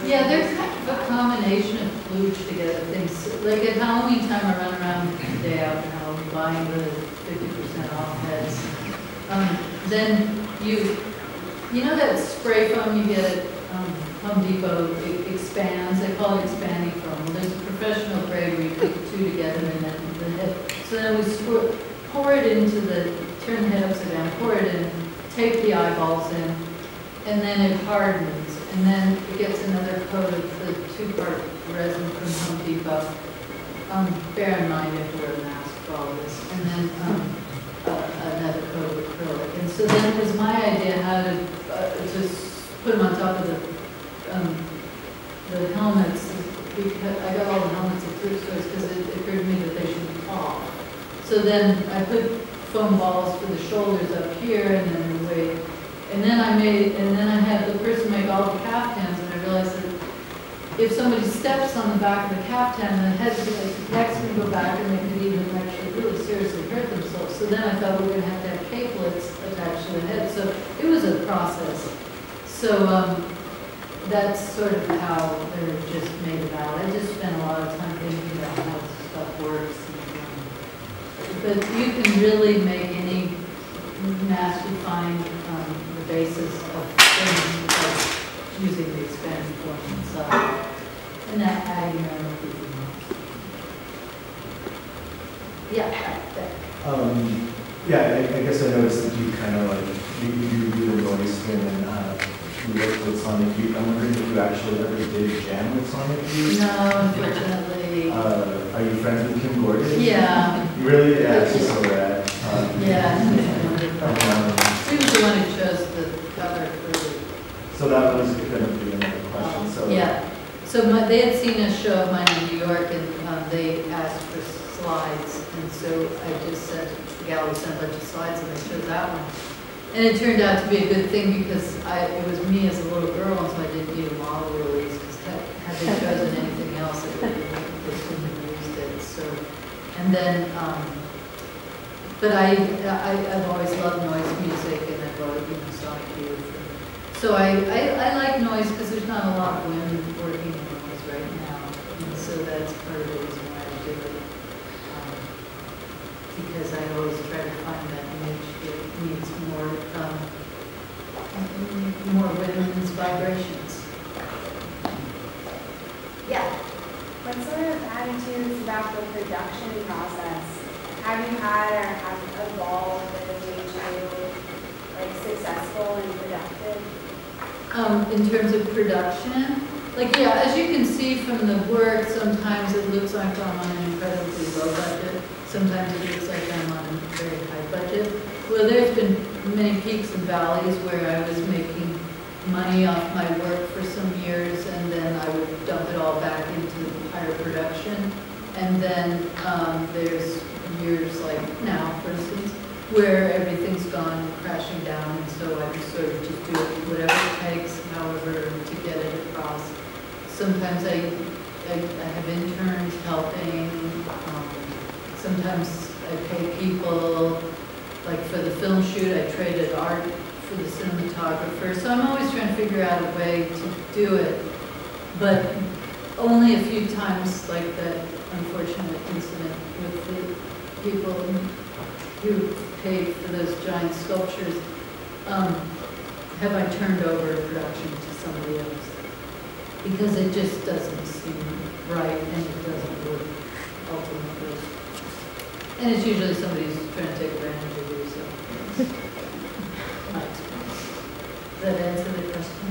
Yeah, they're kind of a combination of kludge together things. Like at Halloween time, I run around the day out in Halloween buying the 50% off heads. Then you know that spray foam you get at Home Depot, it expands, they call it expanding foam. Well, there's a professional grade where you put the two together and then the head. So then we pour it into turn the head upside down, pour it in, tape the eyeballs in, and then it hardens. And then it gets another coat of the 2-part resin from Home Depot. Bear in mind you have to wear a mask for all this. And then another coat of acrylic. And so then it was my idea how to just put them on top of the helmets. Because I got all the helmets at thrift stores because it occurred to me that they should be tall. So then I put foam balls for the shoulders up here and then the weight. And then I had the person make all the caftans, and I realized that if somebody steps on the back of the caftan, the neck's going to go back and they could even actually really seriously hurt themselves. So then I thought we were going to have capelets attached to the head. So it was a process. So that's sort of how they're just made about. I just spent a lot of time thinking about how stuff works. But you can really make any mask you find the basis of things like using the expanded form inside. And that adding your own people. Yeah, right there. Yeah, I guess I noticed that you kind of like, you do the noise thing and you work with Sonic Youth. I'm wondering if you actually ever did jam with Sonic Youth? No, unfortunately. Are you friends with Kim Gordon? Yeah. Really? Yeah, she's so rad. Yeah, she was the one who chose the cover for the... So that was going to be another question. So yeah. So they had seen a show of mine in New York, and they asked for slides, and so I just sent the gallery sent a bunch of slides, and they chose that one. And it turned out to be a good thing because it was me as a little girl, and so I didn't need a model release. Because had they chosen anything else, it would they couldn't have used it. So, and then, but I've always loved noise music, and I've always been Sonic Youth. So I like noise because there's not a lot of women working in noise right now, and so that's part of the reason why I do it. Because I always try to find that niche that needs more women's vibrations. Yeah. What sort of attitudes about the production process have you had or have evolved that have made you like successful and productive? In terms of production, like yeah, as you can see from the work, sometimes it looks like I'm on an incredibly low budget. Sometimes it looks like I'm on a very high budget. Well, there's been many peaks and valleys where I was making money off my work for some years, and then I would dump it all back into higher production. And then there's years like now, for instance, where everything's gone crashing down, and so I just sort of just do whatever it takes, however, to get it across. Sometimes I have interns helping. Sometimes I pay people, like for the film shoot, I traded art for the cinematographer. So I'm always trying to figure out a way to do it, but only a few times, like that unfortunate incident with the people who paid for those giant sculptures, have I turned over production to somebody else. Because it just doesn't seem right and it doesn't work ultimately. And it's usually somebody who's trying to take advantage of you, so my experience. Does that answer the question?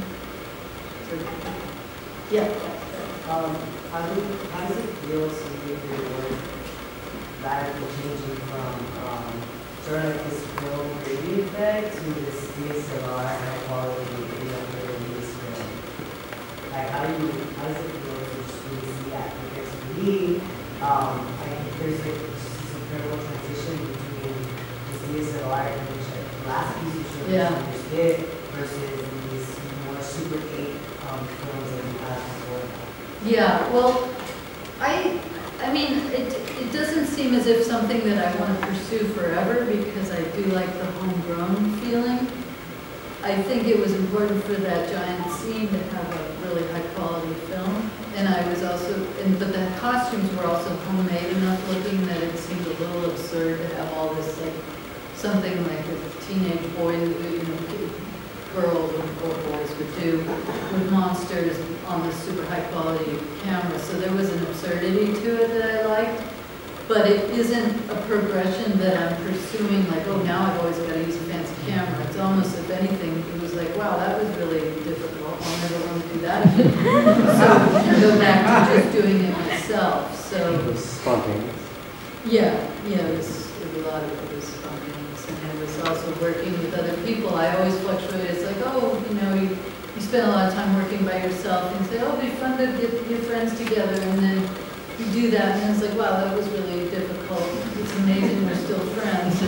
Yeah. How does it feel seeing your work radically changing from sort of like this film grading effect to this DSLR high quality video release film? Like how does it feel to just really see that? Because for me, I think there's like this incredible transition between this DSLR, which the last piece you showed us did, versus these more Super 8 films that you have before. Yeah, well, I mean, it doesn't seem as if something that I want to pursue forever because I do like the homegrown feeling. I think it was important for that giant scene to have a really high quality film. And I was also, but the costumes were also homemade enough looking that it seemed a little absurd to have all this, like, something like a teenage boy, you know, girls or boys would do with monsters on this super high quality camera. So there was an absurdity to it that I liked. But it isn't a progression that I'm pursuing, like, oh, now I've always got to use a fancy camera. It's almost, if anything, it was like, wow, that was really difficult. I'll never want to do that again. So I go back to just doing it myself. So It was spontaneous. yeah, it was a lot of it was spontaneous, and I was also working with other people. I always fluctuate. It's like, oh, you know, you spend a lot of time working by yourself, and say, oh, it'd be fun to get your friends together, and then you do that, and it's like, wow, that was really difficult. It's amazing we're still friends.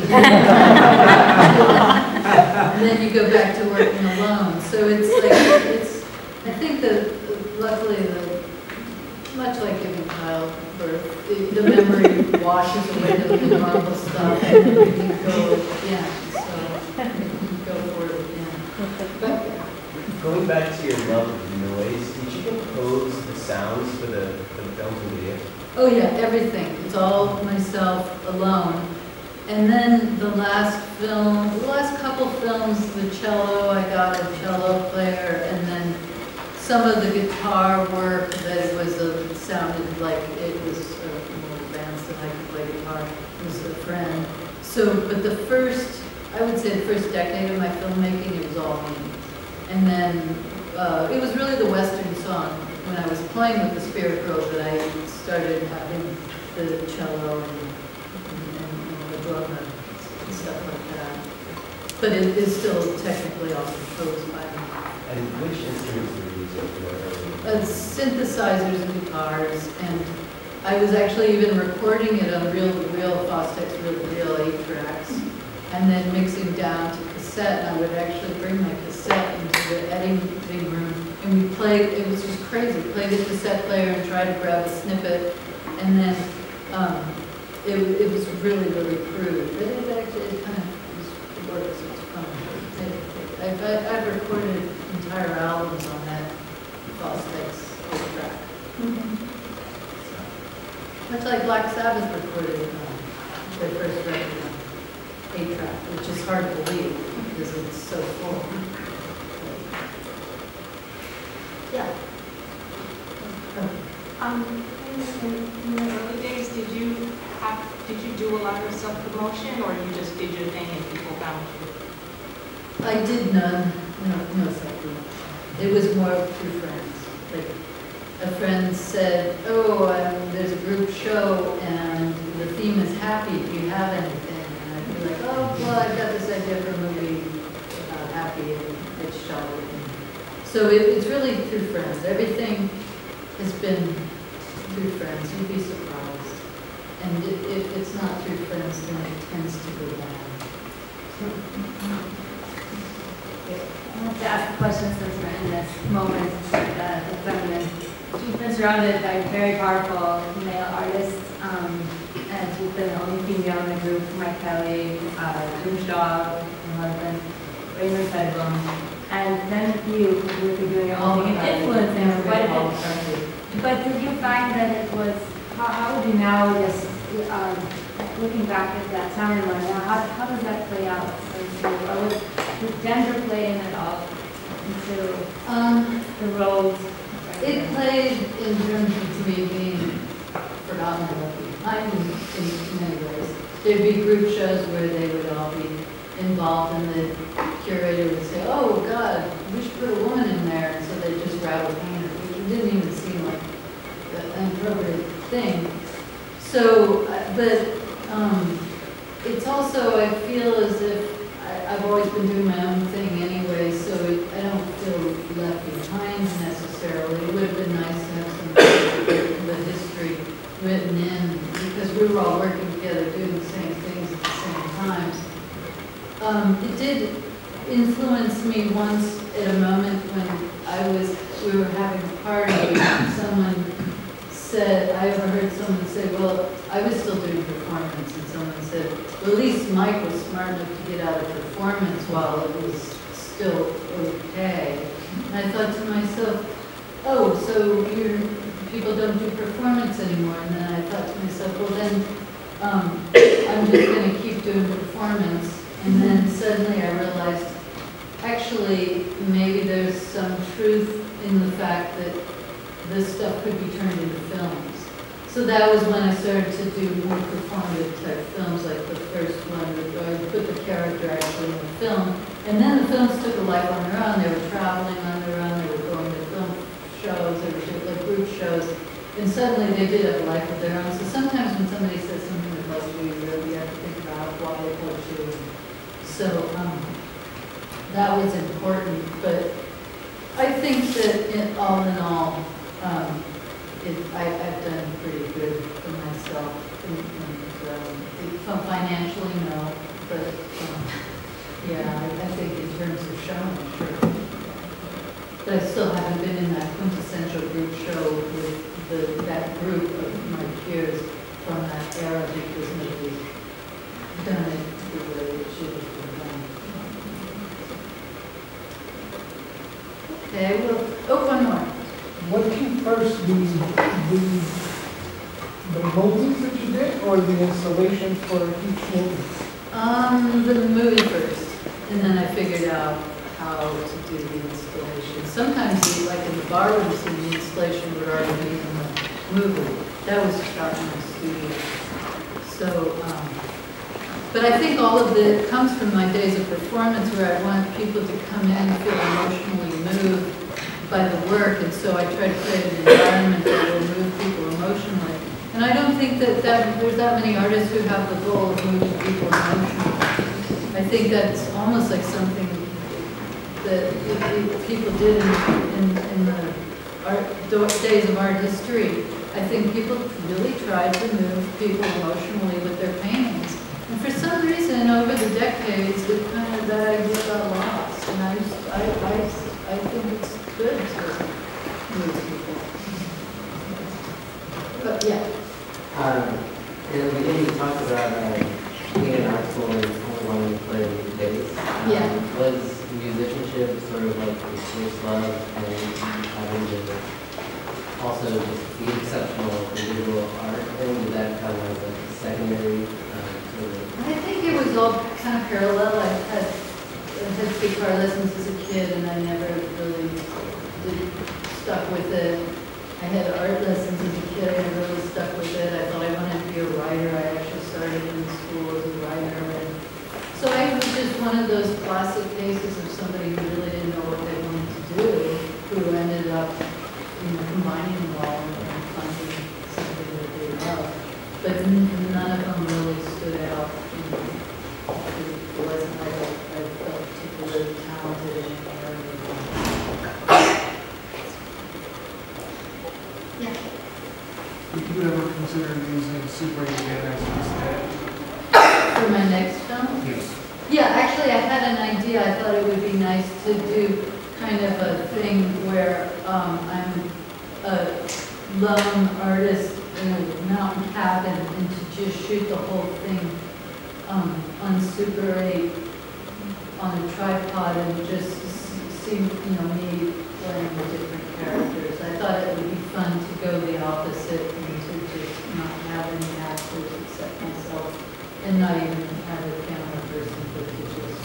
And then you go back to working alone. So it's like, I think that luckily, much like giving childbirth, the memory washes away the normal stuff, and then you can go again. So you can go for it again. But, Going back to your love of noise, did you compose the sounds for the films and video? oh yeah, everything. It's all myself alone. And then the last couple films, the cello, I got a cello player, and then some of the guitar work that sounded like it was more advanced than I could play guitar. It was a friend. So, but I would say the first decade of my filmmaking, it was all me. And then it was really the Western song when I was playing with the Spirit Girls that I started having the cello and the drum and stuff like that. But it is still technically all composed by me. And which instruments were you using for the early? Synthesizers and guitars, and I was actually even recording it on real Fostex, real 8-tracks, and then mixing down to cassette. And I would actually bring my cassette into the editing room, and we played. It was just crazy. Played the cassette player and tried to grab a snippet, and then it was really crude. But it actually kind of works. It's fun. I've recorded entire albums on that Fostex 8-track. Much like Black Sabbath recorded their first record on 8-track, which is hard to believe because it's so full. Yeah. In the early days, did you do a lot of self-promotion, or you just did your thing and people found you? I did none. No self-promotion. It was more through friends. Like a friend said, "Oh, there's a group show and the theme is happy. Do you have anything?" And I'd be like, "Oh, well, I've got this idea for a movie about happy," and I'd shot it. So it's really through friends. Everything has been through friends. You'd be surprised. And if it's not through friends, then it tends to go bad. I want to ask a question since we're in this moment of feminine. You've been surrounded by very powerful male artists, and you've been the only female in the group: Mike Kelly, Jim Shaw, Raymond Sedgwick, and then you were doing your own thing and influencing quite a bit. But did you find that it was, how would you now just, looking back at that timeline, how does that play out? Or was gender play in at all into the roles? It played in terms of me being forgotten behind in many ways. There'd be group shows where they would all be involved, and the curator would say, "Oh God, we should put a woman in there," and so they'd just grab a painter, which didn't even seem like an appropriate thing. So, but it's also, I feel as if I've always been doing my own thing anyway, so I don't feel left behind necessarily. It would have been nice to have some of the history written in, because we were all working together doing the same things at the same times. It did influence me once at a moment when we were having a party, and someone said, I overheard someone say, well, I was still doing performance, and someone said, well, at least Mike was smart enough to get out of performance while it was still okay. And I thought to myself, oh, so people don't do performance anymore. And then I thought to myself, well then, I'm just going to keep doing performance. And then suddenly I realized, actually, maybe there's some truth in the fact that this stuff could be turned into films. So that was when I started to do more performative type films, like the first one, where I put the character actually in the film. And then the films took a life on their own. They were traveling on their own, they were going to film shows, they were like group shows. And suddenly they did have a life of their own. So sometimes when somebody says something that bugs you, you really have to think about why it bugs you. So that was important. But I think that all in all, I've done pretty good for myself. Financially, no. But yeah, I think in terms of showing, sure. But I still haven't been in that quintessential group show with that group of my peers from that era because nobody's done it the way it should have been done. Okay, well, one more. What came first, the movies that you did or the installation for each movie? The movie first, and then I figured out how to do the installation. Sometimes, like in the bar room scene, the installation would already be in the movie. That was shot in the studio. So, but I think all of it comes from my days of performance where I want people to come in and feel emotionally moved by the work, and so I try to create an environment that will move people emotionally. And I don't think that there's that many artists who have the goal of moving people emotionally. I think that's almost like something that people did in the days of art history. I think people really tried to move people emotionally with their paintings. And for some reason, over the decades, that idea got lost. And I think it's good to move people. But yeah. In the beginning, you talked about being an art school and only wanting to play bass. Yeah. Was musicianship sort of like your first love and having to also just be exceptional in visual art thing? Did that come as like a secondary I think it was all kind of parallel. I had guitar lessons as a kid and I never really stuck with it. I had art lessons as a kid, I never really stuck with it. I thought I wanted to be a writer. I actually started in school as a writer. And so I was just one of those classic cases of somebody who really didn't know what they wanted to do, who ended up combining them all and finding something that they loved. But none of them really stood out. It wasn't like I felt particularly talented in an area. Yeah. Would you ever consider using Super 8 banners instead? For my next film? Yes. Yeah, actually I had an idea. I thought it would be nice to do kind of a thing where I'm a lone artist in a mountain cabin and to just shoot the whole thing on Super 8 on a tripod and just see, me playing the different characters. I thought it would be fun to go the opposite and to just not have any actors except myself and not even have a camera person, but to just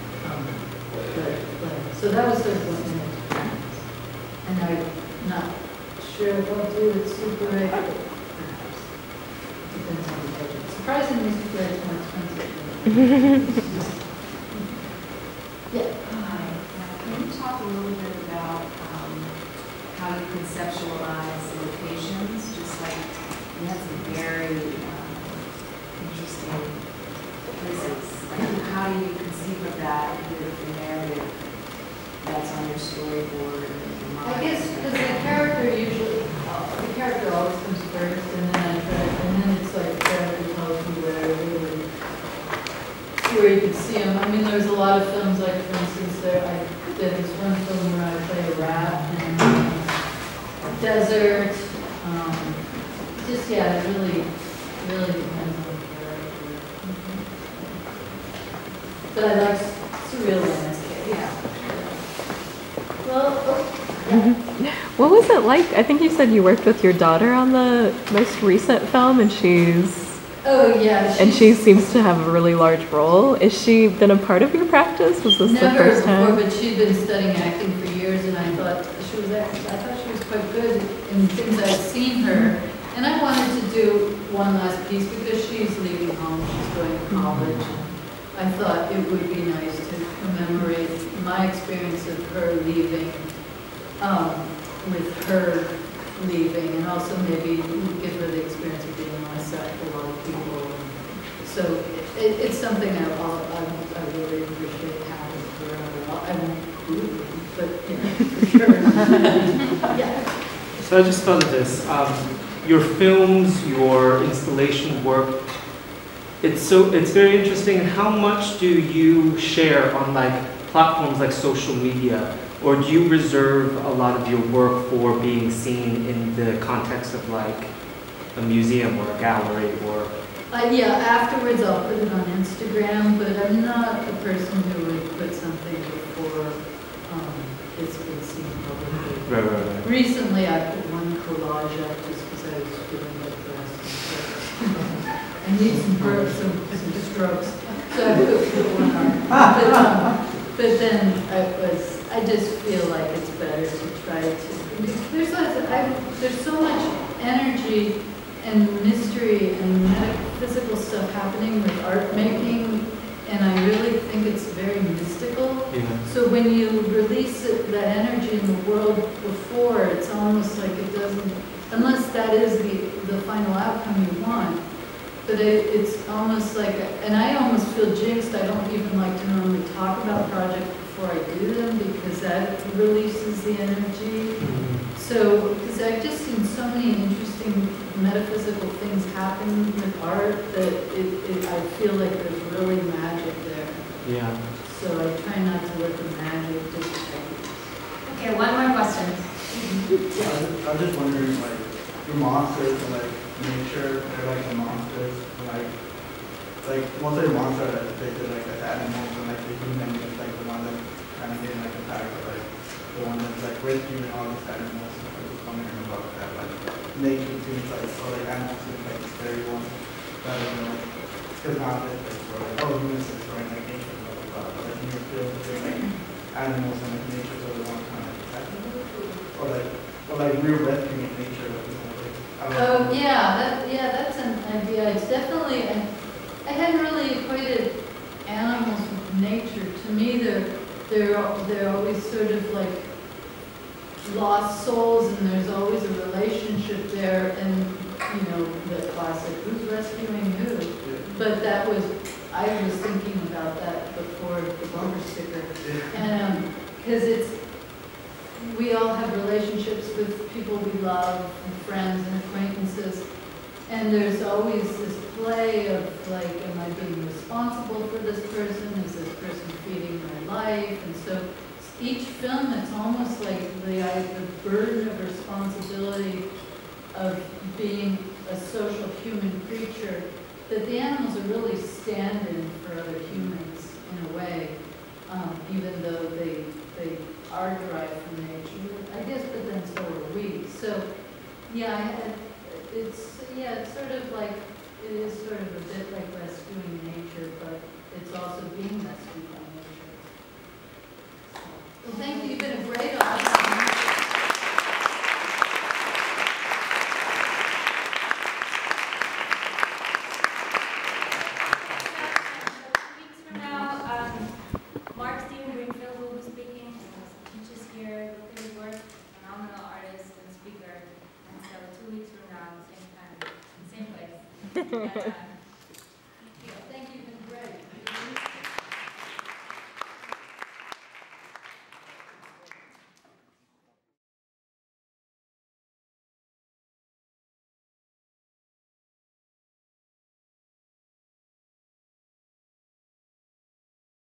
play. So that was sort of what my experience. And I'm not sure if I'll do it Super 8, but perhaps. Depends on the budget. Surprisingly, Super 8 is more expensive. Yeah. Hi. Can you talk a little bit about how you conceptualize locations? Just like you have some very interesting places. Like how do you conceive of that with the narrative that's on your storyboard? I guess because the character always comes first, and then and then it's like the character tells me where you was it like? I think you said you worked with your daughter on the most recent film, and Oh, yeah. she seems to have a really large role. Is she been a part of your practice? Was this the Never first before, time? but she'd been studying acting for years, and I thought she was quite good in things I'd seen her. And I wanted to do one last piece because she's leaving home, she's going to college. I thought it would be nice to commemorate my experience of her leaving, with her leaving, and also maybe give her the experience of being on my side for a lot of people. So it's something I really appreciate having for I won't prove it, but you know, for sure. Yeah. So I just thought of this. Your films, your installation work, it's very interesting. And how much do you share on like platforms like social media, or do you reserve a lot of your work for being seen in the context of like a museum or a gallery or? Yeah, afterwards I'll put it on Instagram, but I'm not a person who would put something before it's been seen publicly. Right. Recently I put one collage up just because I was feeling depressed. I need some strokes. So I put one on. But then I just feel like it's better to try to, there's so much energy and mystery and metaphysical stuff happening with art making, and I really think it's very mystical. Yeah. So when you release that energy in the world before, it's almost like it doesn't, unless that is the final outcome you want. But it's almost like, and I almost feel jinxed. I don't even like to normally talk about projects before I do them because that releases the energy. So, because I've just seen so many interesting metaphysical things happen with art that I feel like there's really magic there. Yeah. So I try not to let the magic dictate. Okay, one more question. Yeah, I was just wondering, like, your monsters and like nature, they're like the monsters, and like most of your monsters are depicted like as animals, and like the human is like the one that's kind of getting like attacked, or like the one that's like rescuing all these animals. I was just wondering about that, like nature seems like, or like animals seems like the scary one, rather than like, because not just like, or like, oh, humans are destroying like nature, blah blah blah, but like in your field, they're like animals and like nature, so they want to kind of like attack them, or like we're rescuing nature, like, you know, like, I don't know. Oh yeah, that's an idea. It's definitely, I hadn't really equated animals with nature. To me, they're always sort of like lost souls, and there's always a relationship there. And you know, the classic, who's rescuing who? But I was thinking about that before the bumper sticker, and because we all have relationships with people we love, and friends and acquaintances, and there's always this play of like, am I being responsible for this person? Is this person feeding my life? And so each film, it's almost like the burden of responsibility of being a social human creature, that the animals are really stand-in for other humans in a way, even though they are derived from nature, I guess, but then so are we. So, yeah, it's sort of like, it is sort of a bit like rescuing nature, but it's also being rescued by nature. Well, thank you. You've been a great audience. Same place.